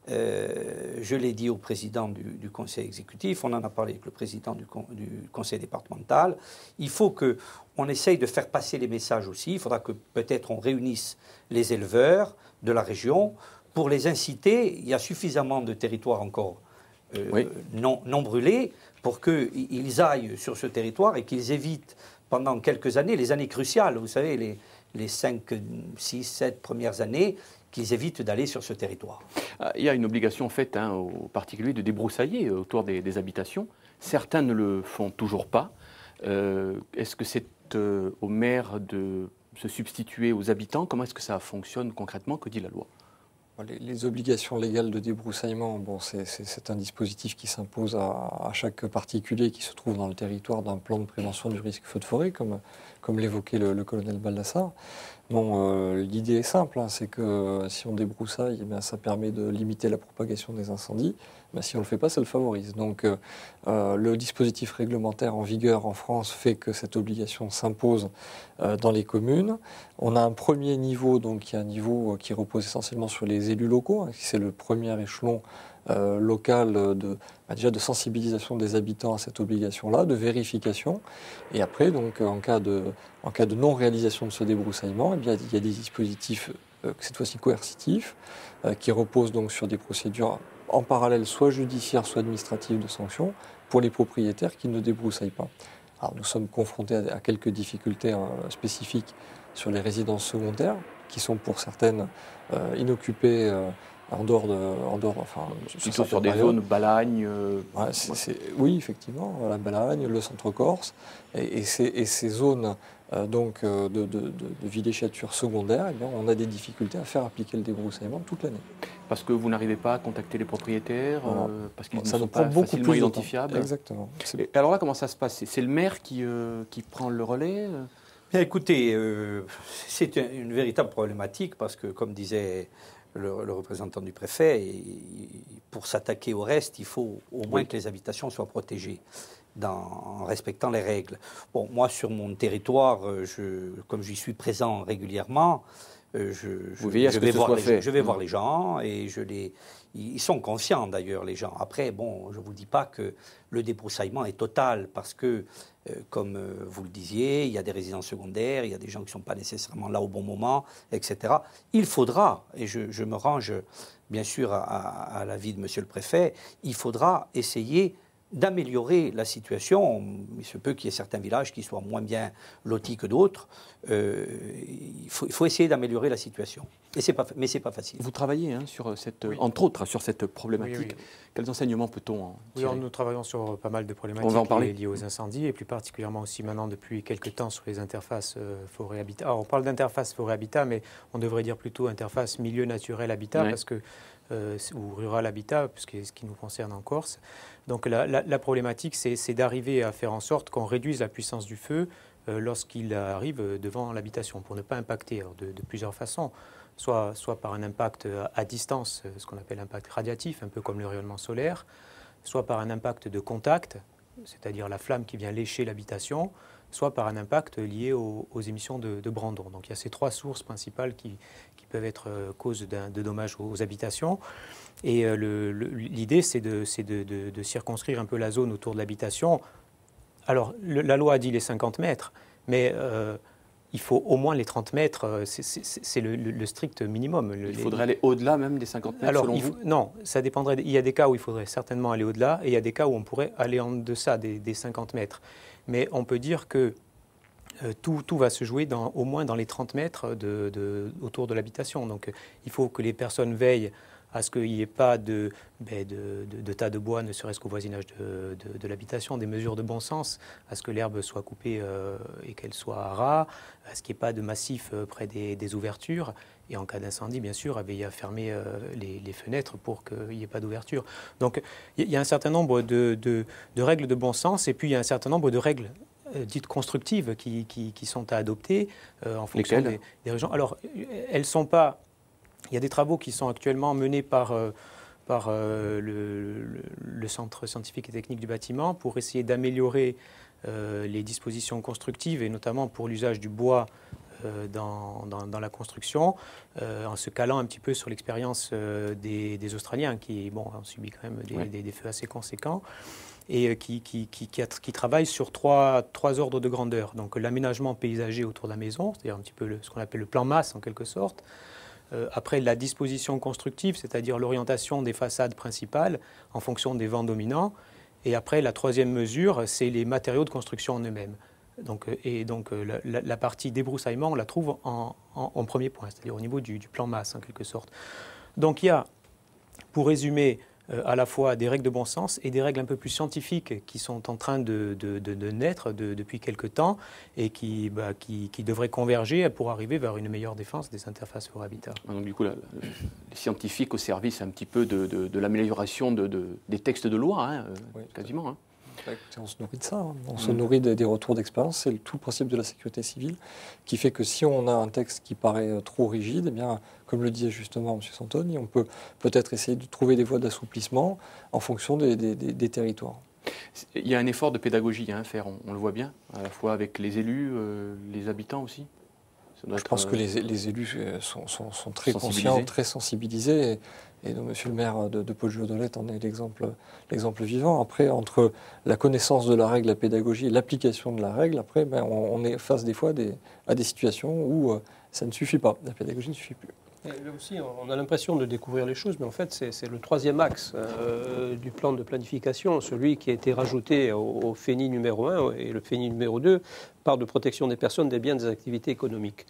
C: euh, je l'ai dit au président du, du Conseil exécutif, on en a parlé avec le président du, du Conseil départemental, il faut qu'on essaye de faire passer les messages aussi. Il faudra que peut-être on réunisse les éleveurs de la région pour les inciter. Il y a suffisamment de territoires encore euh, oui. non, non brûlés pour qu'ils aillent sur ce territoire et qu'ils évitent pendant quelques années, les années cruciales, vous savez, les, les cinq, six, sept premières années, qu'ils évitent d'aller sur ce territoire.
A: Il y a une obligation faite hein, aux particuliers de débroussailler autour des, des habitations. Certains ne le font toujours pas. Euh, est-ce que c'est euh, au maire de se substituer aux habitants? Comment est-ce que ça fonctionne concrètement? Que dit la loi?
D: Les, les obligations légales de débroussaillement, bon, c'est un dispositif qui s'impose à, à chaque particulier qui se trouve dans le territoire d'un plan de prévention du risque feu de forêt, comme, comme l'évoquait le, le colonel Baldassar. Bon, euh, l'idée est simple, hein, c'est que si on débroussaille, eh bien, ça permet de limiter la propagation des incendies. Ben, si on ne le fait pas, ça le favorise. Donc euh, le dispositif réglementaire en vigueur en France fait que cette obligation s'impose euh, dans les communes. On a un premier niveau, donc, qui est un niveau qui repose essentiellement sur les élus locaux. Hein, c'est le premier échelon euh, local de, bah, déjà de sensibilisation des habitants à cette obligation-là, de vérification. Et après, donc, en cas de, en cas de non-réalisation de ce débroussaillement, eh bien, il y a des dispositifs, euh, cette fois-ci coercitifs, euh, qui reposent donc sur des procédures en parallèle, soit judiciaire, soit administrative de sanctions, pour les propriétaires qui ne débroussaillent pas. Alors, nous sommes confrontés à, à quelques difficultés hein, spécifiques sur les résidences secondaires, qui sont pour certaines euh, inoccupées euh, en dehors de, en dehors, enfin,
A: plutôt sur des zones Balagne. Euh,
D: ouais, c'est, c'est, oui, effectivement, la Balagne, le centre-Corse, et, et, ces, et ces zones euh, donc euh, de, de, de, de villégiature secondaire, eh bien, on a des difficultés à faire appliquer le débroussaillement toute l'année.
A: Parce que vous n'arrivez pas à contacter les propriétaires, euh, parce qu'ils
D: ça
A: ne sont
D: prend
A: pas
D: beaucoup
A: facilement
D: plus
A: identifiables.
D: Exactement.
A: Et alors là, comment ça se passe? C'est le maire qui, euh, qui prend le relais?
C: Bien, écoutez, euh, c'est une, une véritable problématique parce que, comme disait le, le représentant du préfet, et, pour s'attaquer au reste, il faut au moins oui. que les habitations soient protégées dans, en respectant les règles. Bon, moi, sur mon territoire, je, comme j'y suis présent régulièrement, je, je,
A: Vous veillez à ce
C: je, vais,
A: que ce
C: voir
A: soit
C: les,
A: fait.
C: je vais voir les gens et je les... Ils sont conscients d'ailleurs, les gens. Après, bon, je ne vous dis pas que le débroussaillement est total parce que, euh, comme euh, vous le disiez, il y a des résidences secondaires, il y a des gens qui ne sont pas nécessairement là au bon moment, et cetera. Il faudra, et je, je me range bien sûr à, à, à l'avis de Monsieur le Préfet, il faudra essayer d'améliorer la situation. Il se peut qu'il y ait certains villages qui soient moins bien lotis que d'autres. Euh, il, faut, il faut essayer d'améliorer la situation. Et c'est pas, mais ce n'est pas facile.
A: Vous travaillez hein, sur cette, oui. entre autres sur cette problématique. Oui, oui, oui. Quels enseignements peut-on en tirer?
B: Oui, nous travaillons sur pas mal de problématiques
A: On va en parler.
B: liées, liées aux incendies et plus particulièrement aussi maintenant depuis quelques temps sur les interfaces euh, forêt-habitat. Alors on parle d'interface forêt-habitat, mais on devrait dire plutôt interface milieu naturel-habitat oui. parce que Euh, ou rural habitat, puisque ce qui nous concerne en Corse. Donc la, la, la problématique, c'est d'arriver à faire en sorte qu'on réduise la puissance du feu euh, lorsqu'il arrive devant l'habitation, pour ne pas impacter alors, de, de plusieurs façons, soit, soit par un impact à distance, ce qu'on appelle impact radiatif, un peu comme le rayonnement solaire, soit par un impact de contact, c'est-à-dire la flamme qui vient lécher l'habitation, soit par un impact lié aux, aux émissions de, de brandon. Donc il y a ces trois sources principales qui, qui peuvent être euh, cause de dommages aux, aux habitations. Et euh, l'idée, c'est de, de, de, de circonscrire un peu la zone autour de l'habitation. Alors, le, la loi a dit les cinquante mètres, mais euh, il faut au moins les trente mètres, c'est le, le, le strict minimum.
A: Il faudrait les... aller au-delà même des cinquante mètres,
B: Alors,
A: selon
B: il faut,
A: vous?
B: Non, ça dépendrait. Il y a des cas où il faudrait certainement aller au-delà, et il y a des cas où on pourrait aller en deçà des, des cinquante mètres. Mais on peut dire que euh, tout, tout va se jouer dans, au moins dans les trente mètres de, de, autour de l'habitation. Donc euh, il faut que les personnes veillent à ce qu'il n'y ait pas de, ben, de, de, de tas de bois, ne serait-ce qu'au voisinage de, de, de l'habitation, des mesures de bon sens, à ce que l'herbe soit coupée euh, et qu'elle soit rare, à ce qu'il n'y ait pas de massif euh, près des, des ouvertures. Et en cas d'incendie, bien sûr, à veiller à fermer euh, les, les fenêtres pour qu'il n'y ait pas d'ouverture. Donc il y a un certain nombre de, de, de règles de bon sens et puis il y a un certain nombre de règles euh, dites constructives qui, qui, qui sont à adopter euh, en fonction des, des régions. Alors, elles ne sont pas... Il y a des travaux qui sont actuellement menés par, euh, par euh, le, le, le Centre scientifique et technique du bâtiment pour essayer d'améliorer euh, les dispositions constructives et notamment pour l'usage du bois euh, dans, dans, dans la construction, euh, en se calant un petit peu sur l'expérience euh, des, des Australiens qui bon, ont subi quand même des, ouais. des, des feux assez conséquents et qui, qui, qui, qui, a, qui travaillent sur trois, trois ordres de grandeur. Donc l'aménagement paysager autour de la maison, c'est-à-dire un petit peu le, ce qu'on appelle le plan masse en quelque sorte. Euh, après, la disposition constructive, c'est-à-dire l'orientation des façades principales en fonction des vents dominants. Et après, la troisième mesure, c'est les matériaux de construction en eux-mêmes. Donc, et donc, la, la, la partie débroussaillement, on la trouve en, en, en premier point, c'est-à-dire au niveau du, du plan masse, en quelque sorte. Donc, il y a, pour résumer, euh, à la fois des règles de bon sens et des règles un peu plus scientifiques qui sont en train de, de, de, de naître de, depuis quelque temps et qui, bah, qui, qui devraient converger pour arriver vers une meilleure défense des interfaces forêt-habitat.
A: Donc du coup, la, la, les scientifiques au service un petit peu de, de, de l'amélioration de, de, des textes de loi, hein, oui, quasiment. Hein.
D: Bah, écoutez, on se nourrit de ça, hein. on mmh. se nourrit des, des retours d'expérience. C'est tout le principe de la sécurité civile qui fait que si on a un texte qui paraît trop rigide, eh bien, comme le disait justement M. Santoni, on peut peut-être essayer de trouver des voies d'assouplissement en fonction des, des, des, des territoires.
A: Il y a un effort de pédagogie à faire, on, on le voit bien, à la fois avec les élus, euh, les habitants aussi.
D: Je être, pense euh, que les, les élus sont, sont, sont très conscients, très sensibilisés. Et, et donc, Monsieur le maire de, de Poggio-Dolette en est l'exemple vivant. Après, entre la connaissance de la règle, la pédagogie et l'application de la règle, après, ben, on, on est face des fois des, à des situations où euh, ça ne suffit pas. La pédagogie ne suffit plus.
E: Et là aussi, on a l'impression de découvrir les choses, mais en fait, c'est le troisième axe euh, du plan de planification, celui qui a été rajouté au, au F E N I numéro un et le F E N I numéro deux, part de protection des personnes, des biens, des activités économiques.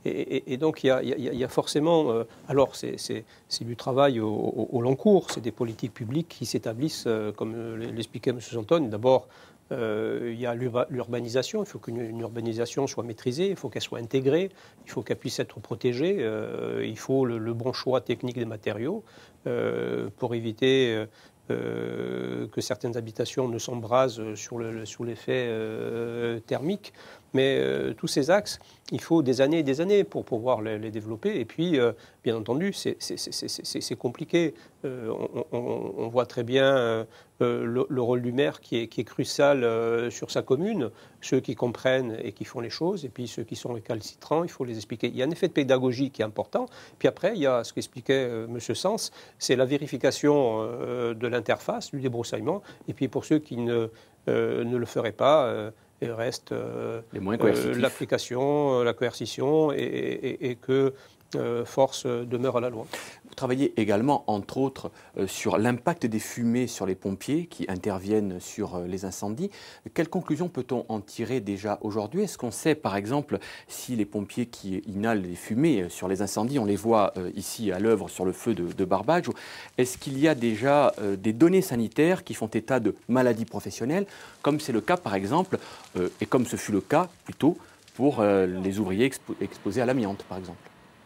E: Et, et, et donc il y a, y a, y a forcément, euh, alors c'est du travail au, au, au long cours, c'est des politiques publiques qui s'établissent, euh, comme l'expliquait M. Santone. D'abord, euh, il y a l'urbanisation, il faut qu'une urbanisation soit maîtrisée, il faut qu'elle soit intégrée, il faut qu'elle puisse être protégée, euh, il faut le, le bon choix technique des matériaux euh, pour éviter... Euh, Euh, que certaines habitations ne s'embrasent sur le, sous l'effet euh, thermique. Mais euh, tous ces axes, il faut des années et des années pour pouvoir les, les développer. Et puis, euh, bien entendu, c'est compliqué. Euh, on, on, on voit très bien euh, le, le rôle du maire qui est, qui est crucial euh, sur sa commune. Ceux qui comprennent et qui font les choses, et puis ceux qui sont récalcitrants, il faut les expliquer. Il y a un effet de pédagogie qui est important. Puis après, il y a ce qu'expliquait euh, M. Sens, c'est la vérification euh, de l'interface, du débroussaillement. Et puis pour ceux qui ne, euh, ne le feraient pas, euh, il reste euh, euh, l'application, la coercition, et, et, et que euh, force demeure à la loi.
A: Vous travaillez également, entre autres, euh, sur l'impact des fumées sur les pompiers qui interviennent sur euh, les incendies. Quelles conclusions peut-on en tirer déjà aujourd'hui? Est-ce qu'on sait, par exemple, si les pompiers qui inhalent les fumées sur les incendies, on les voit euh, ici à l'œuvre sur le feu de, de Barbages, est-ce qu'il y a déjà euh, des données sanitaires qui font état de maladies professionnelles, comme c'est le cas, par exemple, euh, et comme ce fut le cas, plutôt, pour euh, les ouvriers expo exposés à l'amiante, par exemple?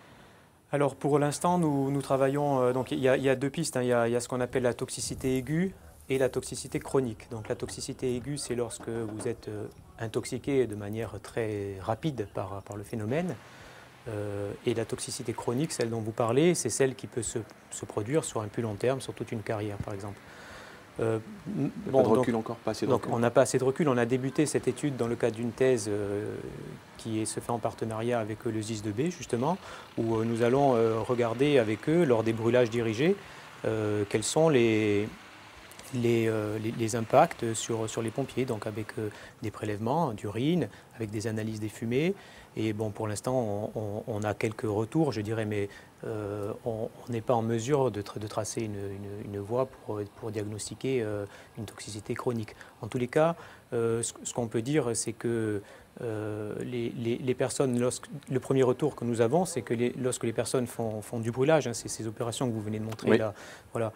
B: Alors pour l'instant, nous, nous travaillons, euh, donc il y, y a deux pistes, hein. il, y a, il y a ce qu'on appelle la toxicité aiguë et la toxicité chronique. Donc la toxicité aiguë, c'est lorsque vous êtes euh, intoxiqué de manière très rapide par, par le phénomène. Euh, et la toxicité chronique, celle dont vous parlez, c'est celle qui peut se, se produire sur un plus long terme, sur toute une carrière par exemple.
A: Euh, bon, pas de recul donc, encore, pas assez de
B: donc
A: recul.
B: On n'a pas assez de recul. On a débuté cette étude dans le cadre d'une thèse euh, qui est, se fait en partenariat avec le S I S deux B, justement, où euh, nous allons euh, regarder avec eux, lors des brûlages dirigés, euh, quels sont les, les, euh, les, les impacts sur, sur les pompiers, donc avec euh, des prélèvements d'urine, avec des analyses des fumées. Et bon, pour l'instant, on, on, on a quelques retours, je dirais, mais euh, on n'est pas en mesure de, tra de tracer une, une, une voie pour, pour diagnostiquer euh, une toxicité chronique. En tous les cas, euh, ce, ce qu'on peut dire, c'est que euh, les, les, les personnes, lorsque, le premier retour que nous avons, c'est que les, lorsque les personnes font, font du brûlage, hein, c'est ces opérations que vous venez de montrer oui. là, voilà,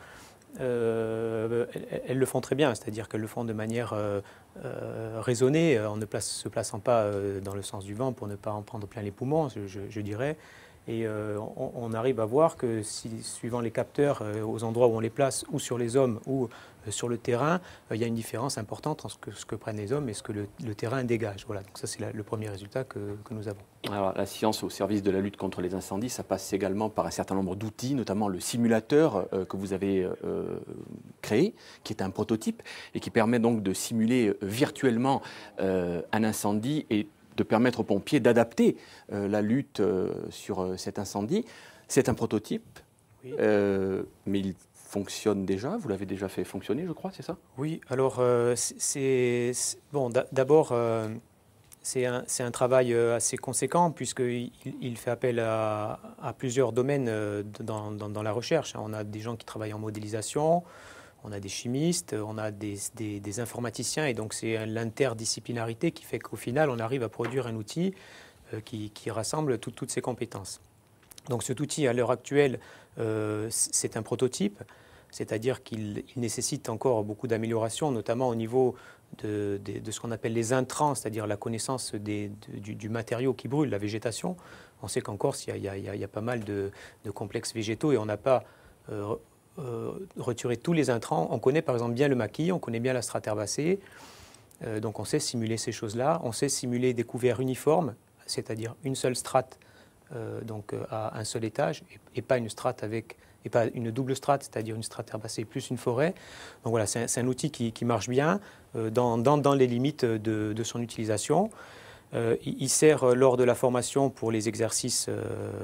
B: Euh, elles, elles le font très bien, c'est-à-dire qu'elles le font de manière euh, euh, raisonnée, en ne place, se plaçant pas euh, dans le sens du vent pour ne pas en prendre plein les poumons, je, je, je dirais. Et euh, on, on arrive à voir que si, suivant les capteurs, euh, aux endroits où on les place, ou sur les hommes ou euh, sur le terrain, euh, il y a une différence importante entre ce que, ce que prennent les hommes et ce que le, le terrain dégage. Voilà, donc ça c'est le premier résultat que, que nous avons.
A: Alors, la science au service de la lutte contre les incendies, ça passe également par un certain nombre d'outils, notamment le simulateur euh, que vous avez euh, créé, qui est un prototype et qui permet donc de simuler virtuellement euh, un incendie et de permettre aux pompiers d'adapter euh, la lutte euh, sur euh, cet incendie. C'est un prototype, oui. euh, mais il fonctionne déjà. Vous l'avez déjà fait fonctionner, je crois, c'est ça?
B: Oui, alors euh, c'est... Bon, d'abord... Euh, C'est un, un travail assez conséquent puisqu'il il fait appel à, à plusieurs domaines dans, dans, dans la recherche. On a des gens qui travaillent en modélisation, on a des chimistes, on a des, des, des informaticiens, et donc c'est l'interdisciplinarité qui fait qu'au final on arrive à produire un outil qui, qui rassemble tout, toutes ces compétences. Donc cet outil à l'heure actuelle, euh, c'est un prototype, c'est-à-dire qu'il nécessite encore beaucoup d'améliorations, notamment au niveau de, de, de ce qu'on appelle les intrants, c'est-à-dire la connaissance des, de, du, du matériau qui brûle, la végétation. On sait qu'en Corse, il y, y, y, y a pas mal de, de complexes végétaux et on n'a pas euh, euh, retiré tous les intrants. On connaît par exemple bien le maquis, on connaît bien la strate herbacée, euh, donc on sait simuler ces choses-là. On sait simuler des couverts uniformes, c'est-à-dire une seule strate euh, donc, à un seul étage et, et pas une strate avec... et pas une double strate, c'est-à-dire une strate herbacée plus une forêt. Donc voilà, c'est un, un outil qui, qui marche bien euh, dans, dans, dans les limites de, de son utilisation. Euh, il, il sert lors de la formation pour les exercices euh,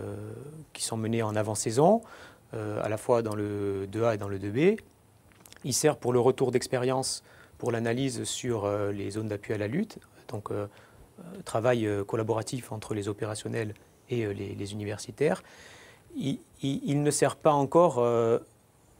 B: qui sont menés en avant-saison, euh, à la fois dans le deux A et dans le deux B. Il sert pour le retour d'expérience, pour l'analyse sur euh, les zones d'appui à la lutte, donc euh, travail euh, collaboratif entre les opérationnels et euh, les, les universitaires. Il, il, il ne sert pas encore euh,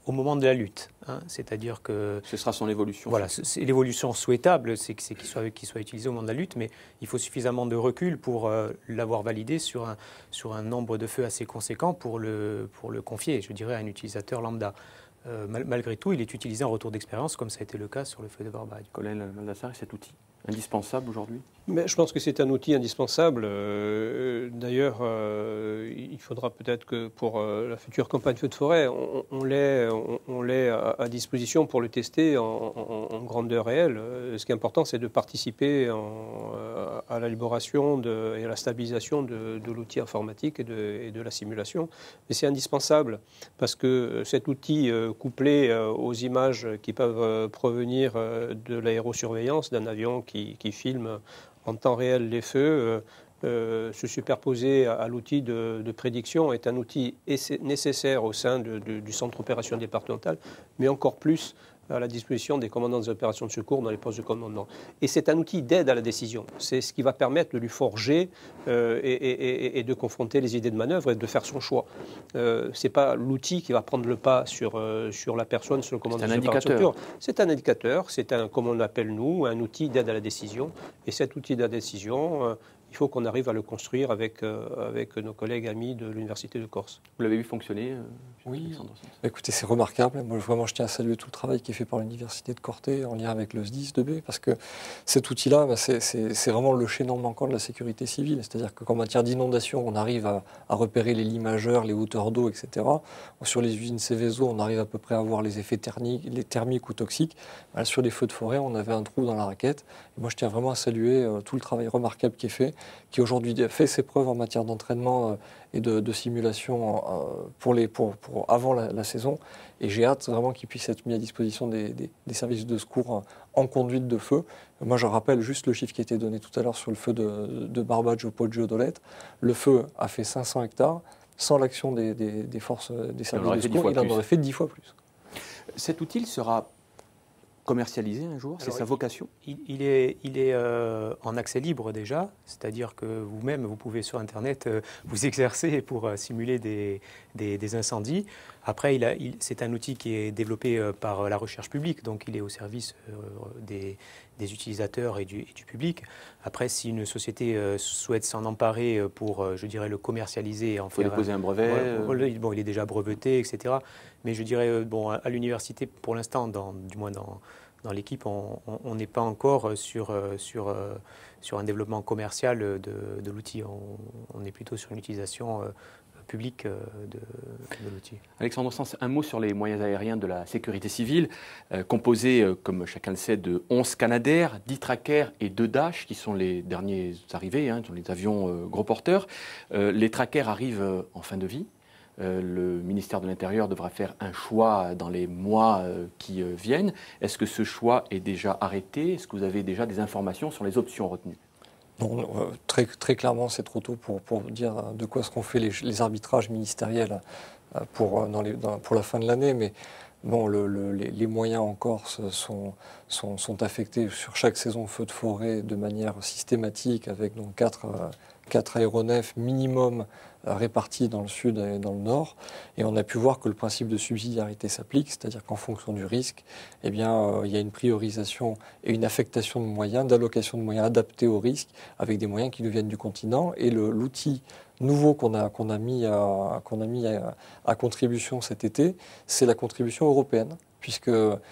B: au moment de la lutte. Hein. C'est-à-dire que...
A: Ce sera son évolution.
B: Voilà, c'est l'évolution souhaitable, c'est qu'il soit, qu'il soit utilisé au moment de la lutte, mais il faut suffisamment de recul pour euh, l'avoir validé sur un, sur un nombre de feux assez conséquent pour le, pour le confier, je dirais, à un utilisateur lambda. Euh, mal, malgré tout, il est utilisé en retour d'expérience, comme ça a été le cas sur le feu de Barbagne.
A: Colonel Baldassare, cet outil indispensable aujourd'hui?
E: Mais je pense que c'est un outil indispensable. Euh, D'ailleurs, euh, il faudra peut-être que pour euh, la future campagne feu de forêt, on, on l'ait on, on l'ait à, à disposition pour le tester en, en, en grandeur réelle. Euh, ce qui est important, c'est de participer en, à l'élaboration et à la stabilisation de, de l'outil informatique et de, et de la simulation. Mais c'est indispensable parce que cet outil, euh, couplé euh, aux images qui peuvent euh, provenir euh, de l'aérosurveillance d'un avion qui Qui, qui filme en temps réel les feux, euh, euh, se superposer à, à l'outil de, de prédiction est un outil nécessaire au sein de, de, du centre opération départemental, mais encore plus à la disposition des commandants des opérations de secours dans les postes de commandement. Et c'est un outil d'aide à la décision. C'est ce qui va permettre de lui forger euh, et, et, et de confronter les idées de manœuvre et de faire son choix. Euh, ce n'est pas l'outil qui va prendre le pas sur, euh, sur la personne, sur le commandant des opérations de secours. C'est un indicateur, c'est un, comme on l'appelle nous, un outil d'aide à la décision. Et cet outil d'aide à la décision, euh, il faut qu'on arrive à le construire avec, euh, avec nos collègues amis de l'Université de Corse.
A: Vous l'avez vu fonctionner euh,
D: Oui. Écoutez, c'est remarquable. Moi, vraiment, je tiens à saluer tout le travail qui est fait par l'Université de Corte en lien avec le S D I S deux B, parce que cet outil-là, bah, c'est vraiment le chaînon manquant de la sécurité civile. C'est-à-dire qu'en matière d'inondation, on arrive à, à repérer les lits majeurs, les hauteurs d'eau, et cetera. Sur les usines Céveso, on arrive à peu près à voir les effets thermiques, les thermiques ou toxiques. Bah, sur les feux de forêt, on avait un trou dans la raquette. Et moi, je tiens vraiment à saluer euh, tout le travail remarquable qui est fait, qui aujourd'hui fait ses preuves en matière d'entraînement euh, et de, de simulation euh, pour les, pour, pour avant la, la saison. Et j'ai hâte vraiment qu'il puisse être mis à disposition des, des, des services de secours en conduite de feu. Moi, je rappelle juste le chiffre qui a été donné tout à l'heure sur le feu de, de Barbaggio Poggio d'Olette. Le feu a fait cinq cents hectares. Sans l'action des, des, des forces, des services de secours, il en aurait fait dix fois plus.
A: Cet outil sera commercialisé un jour? C'est sa vocation?
B: Il, il est, il est euh, en accès libre déjà, c'est-à-dire que vous-même, vous pouvez sur Internet euh, vous exercer pour euh, simuler des, des, des incendies. Après, il a, il, c'est un outil qui est développé euh, par la recherche publique, donc il est au service euh, des, des utilisateurs et du, et du public. Après, si une société euh, souhaite s'en emparer pour, euh, je dirais, le commercialiser, en
A: faut faire déposer un, un brevet.
B: Voilà, bon, il est déjà breveté, et cetera. Mais je dirais, euh, bon, à, à l'université, pour l'instant, dans, du moins dans Dans l'équipe, on n'est pas encore sur, sur, sur un développement commercial de, de l'outil. On, on est plutôt sur une utilisation euh, publique de, de l'outil.
A: Alexandre Sens, un mot sur les moyens aériens de la sécurité civile, euh, composés, euh, comme chacun le sait, de onze Canadair, dix Tracker et deux Dash, qui sont les derniers arrivés, hein, sont les avions euh, gros porteurs. Euh, les Tracker arrivent euh, en fin de vie. Euh, le ministère de l'Intérieur devra faire un choix dans les mois euh, qui euh, viennent. Est-ce que ce choix est déjà arrêté? Est-ce que vous avez déjà des informations sur les options retenues?
D: Non, euh, très, très clairement, c'est trop tôt pour, pour dire de quoi seront faits les, les arbitrages ministériels euh, pour, dans les, dans, pour la fin de l'année. Mais bon, le, le, les, les moyens en Corse sont, sont, sont affectés sur chaque saison feu de forêt de manière systématique, avec donc quatre, euh, quatre aéronefs minimum répartis dans le sud et dans le nord, et on a pu voir que le principe de subsidiarité s'applique, c'est-à-dire qu'en fonction du risque, eh bien, euh, il y a une priorisation et une affectation de moyens, d'allocation de moyens adaptés au risque, avec des moyens qui nous viennent du continent, et le, l'outil nouveau qu'on a, qu'on a mis, à, qu'on a mis à, à contribution cet été, c'est la contribution européenne, puisque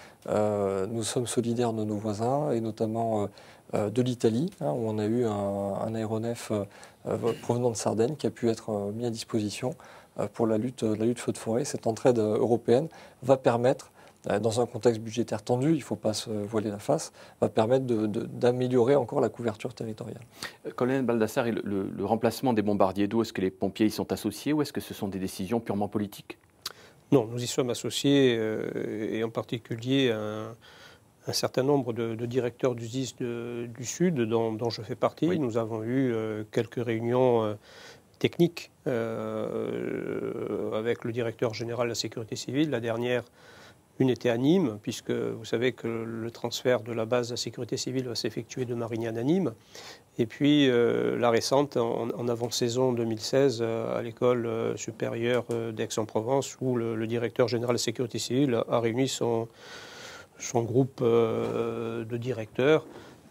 D: euh, nous sommes solidaires de nos voisins, et notamment euh, de l'Italie, hein, où on a eu un, un aéronef euh, provenant de Sardaigne qui a pu être euh, mis à disposition euh, pour la lutte, la lutte feu de forêt. Cette entraide euh, européenne va permettre, euh, dans un contexte budgétaire tendu, il ne faut pas se voiler la face, va permettre de, de, d'améliorer encore la couverture territoriale.
A: Colonel Baldassare, le, le, le remplacement des bombardiers d'eau, est-ce que les pompiers y sont associés ou est-ce que ce sont des décisions purement politiques?
E: Non, nous y sommes associés, euh, et en particulier un, un certain nombre de, de directeurs du S D I S de, du Sud, dont, dont je fais partie. Oui. Nous avons eu euh, quelques réunions euh, techniques euh, avec le directeur général de la sécurité civile. La dernière Une était à Nîmes, puisque vous savez que le transfert de la base de la sécurité civile va s'effectuer de Marignane à Nîmes. Et puis euh, la récente, en, en avant-saison deux mille seize, euh, à l'école euh, supérieure euh, d'Aix-en-Provence, où le, le directeur général de la sécurité civile a réuni son, son groupe euh, de directeurs.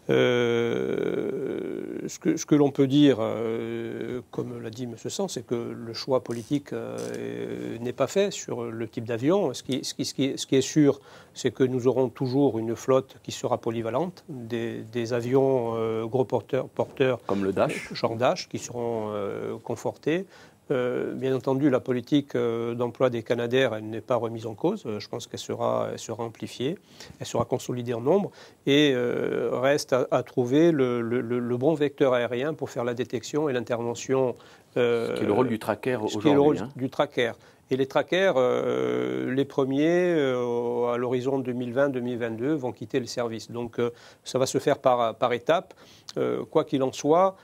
E: Euh, ce que, ce que l'on peut dire, euh, comme l'a dit M. Sens, c'est que le choix politique euh, n'est pas fait sur le type d'avion. Ce qui, ce, qui, ce, qui, ce qui est sûr, c'est que nous aurons toujours une flotte qui sera polyvalente, des, des avions euh, gros porteurs, porteurs,
A: comme le Dash,
E: genre Dash, qui seront euh, confortés. Euh, bien entendu, la politique euh, d'emploi des Canadair, elle n'est pas remise en cause. Euh, je pense qu'elle sera, elle sera amplifiée, elle sera consolidée en nombre, et euh, reste à, à trouver le, le, le bon vecteur aérien pour faire la détection et l'intervention.
A: Euh, ce qui est le rôle du tracker aujourd'hui.
E: Ce qui est le rôle hein. du tracker. Et les trackers, euh, les premiers, euh, à l'horizon deux mille vingt deux mille vingt-deux, vont quitter le service. Donc euh, ça va se faire par, par étapes. Euh, quoi qu'il en soit,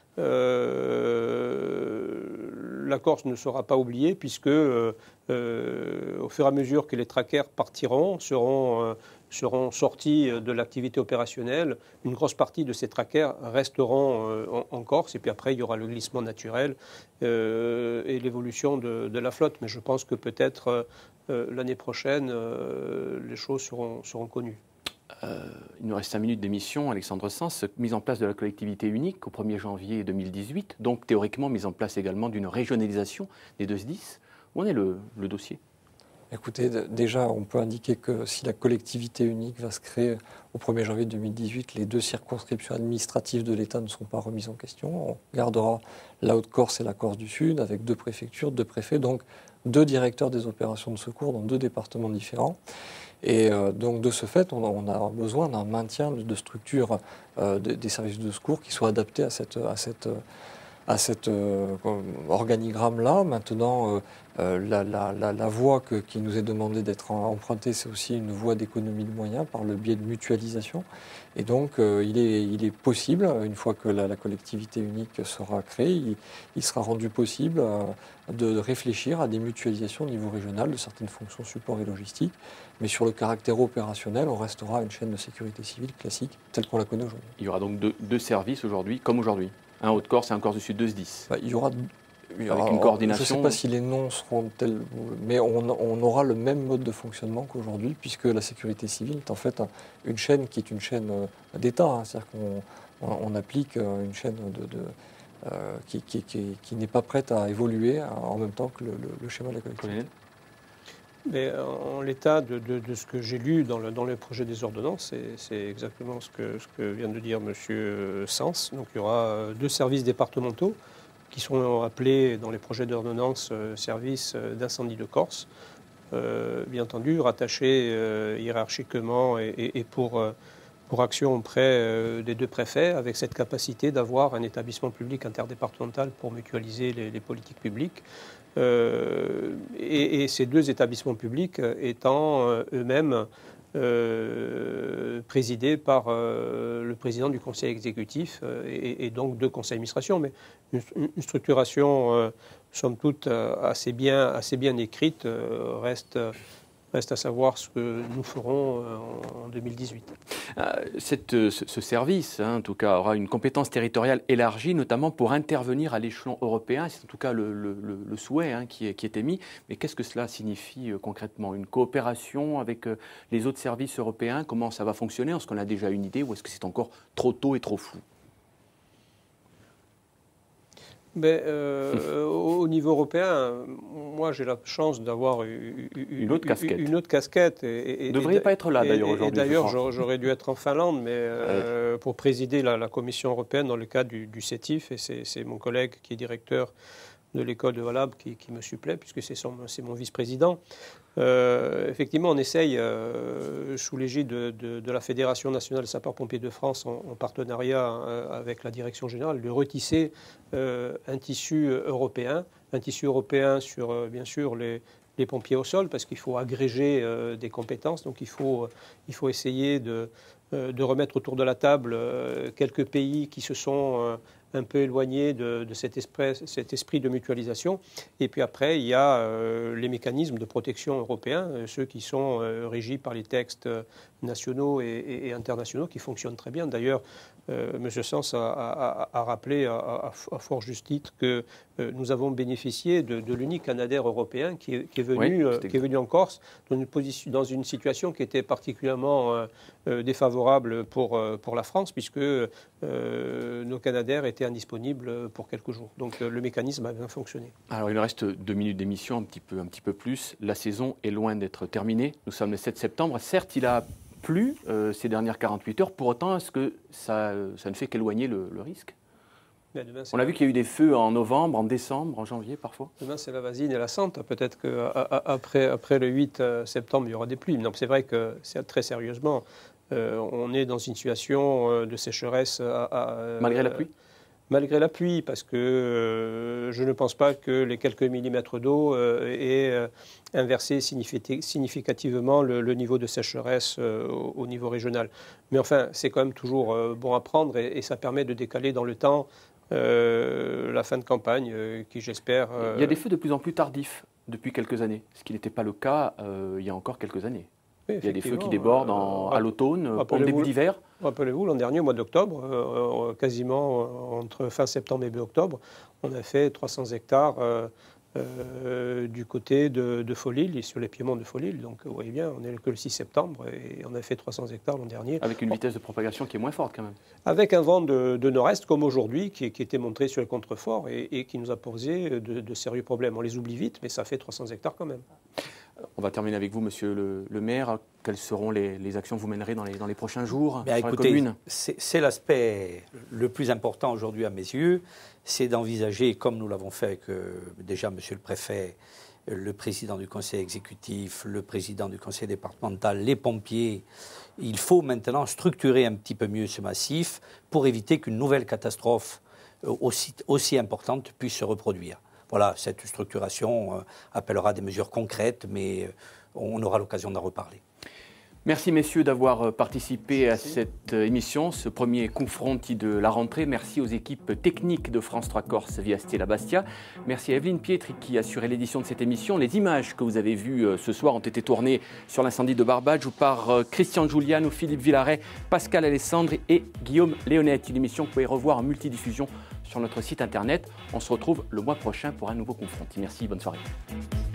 E: euh, la Corse ne sera pas oubliée, puisque euh, euh, au fur et à mesure que les trackers partiront, seront, euh, seront sortis de l'activité opérationnelle, une grosse partie de ces trackers resteront euh, en, en Corse, et puis après il y aura le glissement naturel euh, et l'évolution de, de la flotte. Mais je pense que peut-être euh, l'année prochaine, euh, les choses seront, seront connues.
A: Euh, il nous reste cinq minutes d'émission. Alexandre Sens, mise en place de la collectivité unique au premier janvier deux mille dix-huit, donc théoriquement mise en place également d'une régionalisation des deux S D I S. Où en est le, le dossier ?
D: Écoutez, déjà, on peut indiquer que si la collectivité unique va se créer au premier janvier deux mille dix-huit, les deux circonscriptions administratives de l'État ne seront pas remises en question. On gardera la Haute-Corse et la Corse du Sud avec deux préfectures, deux préfets, donc deux directeurs des opérations de secours dans deux départements différents. Et euh, donc, de ce fait, on a, on a besoin d'un maintien de, de structures euh, de, des services de secours qui soient adaptés à cette, à cette, à cet euh, organigramme-là. Maintenant, euh, euh, la, la, la, la voie que, qui nous est demandée d'être empruntée, c'est aussi une voie d'économie de moyens par le biais de mutualisation. Et donc, euh, il, est, il est possible, une fois que la, la collectivité unique sera créée, il, il sera rendu possible euh, de réfléchir à des mutualisations au niveau régional de certaines fonctions support et logistique. Mais sur le caractère opérationnel, on restera une chaîne de sécurité civile classique, telle qu'on la connaît aujourd'hui.
A: Il y aura donc deux, deux services aujourd'hui, comme aujourd'hui. Un Haute-Corse et un Corse du Sud, deux S D I S.
D: Bah, il y aura...
A: Avec alors, une coordination.
D: Je ne sais pas si les noms seront tels, mais on, on aura le même mode de fonctionnement qu'aujourd'hui, puisque la sécurité civile est en fait un, une chaîne qui est une chaîne d'État. Hein, c'est-à-dire qu'on on, on applique une chaîne de, de, euh, qui, qui, qui, qui n'est pas prête à évoluer en même temps que le, le, le schéma de la collectivité.
E: Mais en l'état de, de, de ce que j'ai lu dans le, dans le projet des ordonnances, c'est exactement ce que, ce que vient de dire M. Sens. Donc il y aura deux services départementaux qui sont appelés dans les projets d'ordonnance euh, services d'incendie de Corse, euh, bien entendu rattachés euh, hiérarchiquement et, et, et pour, euh, pour action auprès euh, des deux préfets, avec cette capacité d'avoir un établissement public interdépartemental pour mutualiser les, les politiques publiques. Euh, et, et ces deux établissements publics étant euh, eux-mêmes Euh, présidé par euh, le président du conseil exécutif euh, et, et donc deux conseils d'administration, mais une, une structuration, euh, somme toute, euh, assez, bien, assez bien écrite, euh, reste, reste à savoir ce que nous ferons euh, en deux mille dix-huit.
A: Euh, cette, ce, ce service, hein, en tout cas, aura une compétence territoriale élargie, notamment pour intervenir à l'échelon européen. C'est en tout cas le, le, le souhait hein, qui, est, qui est émis. Mais qu'est-ce que cela signifie euh, concrètement ? Une coopération avec euh, les autres services européens ? Comment ça va fonctionner ? Est-ce qu'on a déjà une idée ou est-ce que c'est encore trop tôt et trop flou ?
E: Mais, euh, au niveau européen, moi j'ai la chance d'avoir une,
A: une autre casquette.
E: Une autre casquette. Et, et,
A: Vous ne devriez pas être là d'ailleurs aujourd'hui.
E: D'ailleurs, j'aurais dû être en Finlande, mais euh, pour présider la, la Commission européenne dans le cadre du, du CETIF, et c'est mon collègue qui est directeur de l'école de Valab qui, qui me supplée, puisque c'est mon vice-président. Euh, effectivement, on essaye, euh, sous l'égide de, de, de la Fédération nationale des sapeurs-pompiers de France, en, en partenariat euh, avec la direction générale, de retisser euh, un tissu européen, un tissu européen sur, euh, bien sûr, les, les pompiers au sol, parce qu'il faut agréger euh, des compétences. Donc il faut, il faut essayer de, euh, de remettre autour de la table euh, quelques pays qui se sont euh, un peu éloignés de, de cet, esprit, cet esprit de mutualisation. Et puis après, il y a euh, les mécanismes de protection européens, euh, ceux qui sont euh, régis par les textes nationaux et, et, et internationaux, qui fonctionnent très bien. D'ailleurs, euh, M. Sens a, a, a rappelé à, à, à fort juste titre que euh, nous avons bénéficié de, de l'unique Canadair européen qui est, qui est, venu, oui, euh, qui est venu en Corse dans une, position, dans une situation qui était particulièrement euh, euh, défavorable pour, euh, pour la France, puisque euh, nos Canadair étaient indisponibles pour quelques jours. Donc euh, le mécanisme a bien fonctionné.
A: Alors il nous reste deux minutes d'émission, un petit peu, un petit peu plus. La saison est loin d'être terminée. Nous sommes le sept septembre. Certes, il a plu euh, ces dernières quarante-huit heures. Pour autant, est-ce que ça, ça ne fait qu'éloigner le, le risque? Demain, on a vu qu'il y a eu des feux en novembre, en décembre, en janvier parfois.
E: Demain, c'est la vasine et la sente. Peut-être qu'après après le huit septembre, il y aura des pluies. Non, c'est vrai que très sérieusement, euh, on est dans une situation de sécheresse. À, à,
A: Malgré la pluie
E: Malgré la pluie, parce que euh, je ne pense pas que les quelques millimètres d'eau euh, aient euh, inversé significativement le, le niveau de sécheresse euh, au, au niveau régional. Mais enfin, c'est quand même toujours euh, bon à prendre et, et ça permet de décaler dans le temps euh, la fin de campagne, euh, qui j'espère... Euh...
A: Il y a des feux de plus en plus tardifs depuis quelques années, ce qui n'était pas le cas euh, il y a encore quelques années. Oui, il y a des feux qui débordent en, euh, à l'automne, en début d'hiver.
E: Rappelez-vous, l'an dernier, au mois d'octobre, euh, quasiment euh, entre fin septembre et début octobre, on a fait trois cents hectares euh, euh, du côté de, de Folîle, sur les piémonts de Folîle. Donc vous voyez bien, on n'est que le six septembre et on a fait trois cents hectares l'an dernier.
A: Avec une bon. vitesse de propagation qui est moins forte quand même.
E: Avec un vent de, de nord-est comme aujourd'hui, qui, qui était montré sur le contrefort et, et qui nous a posé de, de sérieux problèmes. On les oublie vite, mais ça fait trois cents hectares quand même.
A: On va terminer avec vous, monsieur le, le maire. Quelles seront les, les actions que vous mènerez dans les, dans les prochains jours
C: Bien,
A: sur
C: écoutez,
A: la commune?
C: C'est l'aspect le plus important aujourd'hui à mes yeux, c'est d'envisager, comme nous l'avons fait avec euh, déjà monsieur le préfet, le président du conseil exécutif, le président du conseil départemental, les pompiers. Il faut maintenant structurer un petit peu mieux ce massif pour éviter qu'une nouvelle catastrophe euh, aussi, aussi importante puisse se reproduire. Voilà, cette structuration euh, appellera des mesures concrètes, mais euh, on aura l'occasion d'en reparler.
A: Merci messieurs d'avoir participé Merci. à cette émission, ce premier confronti de la rentrée. Merci aux équipes techniques de France trois Corse via Stella Bastia. Merci à Evelyne Pietri qui a assuré l'édition de cette émission. Les images que vous avez vues ce soir ont été tournées sur l'incendie de Barbadge ou par Christian Julian ou Philippe Villaret, Pascal Alessandre et Guillaume Léonetti. Une émission que vous pouvez revoir en multidiffusion sur notre site internet. On se retrouve le mois prochain pour un nouveau confronti. Merci, bonne soirée.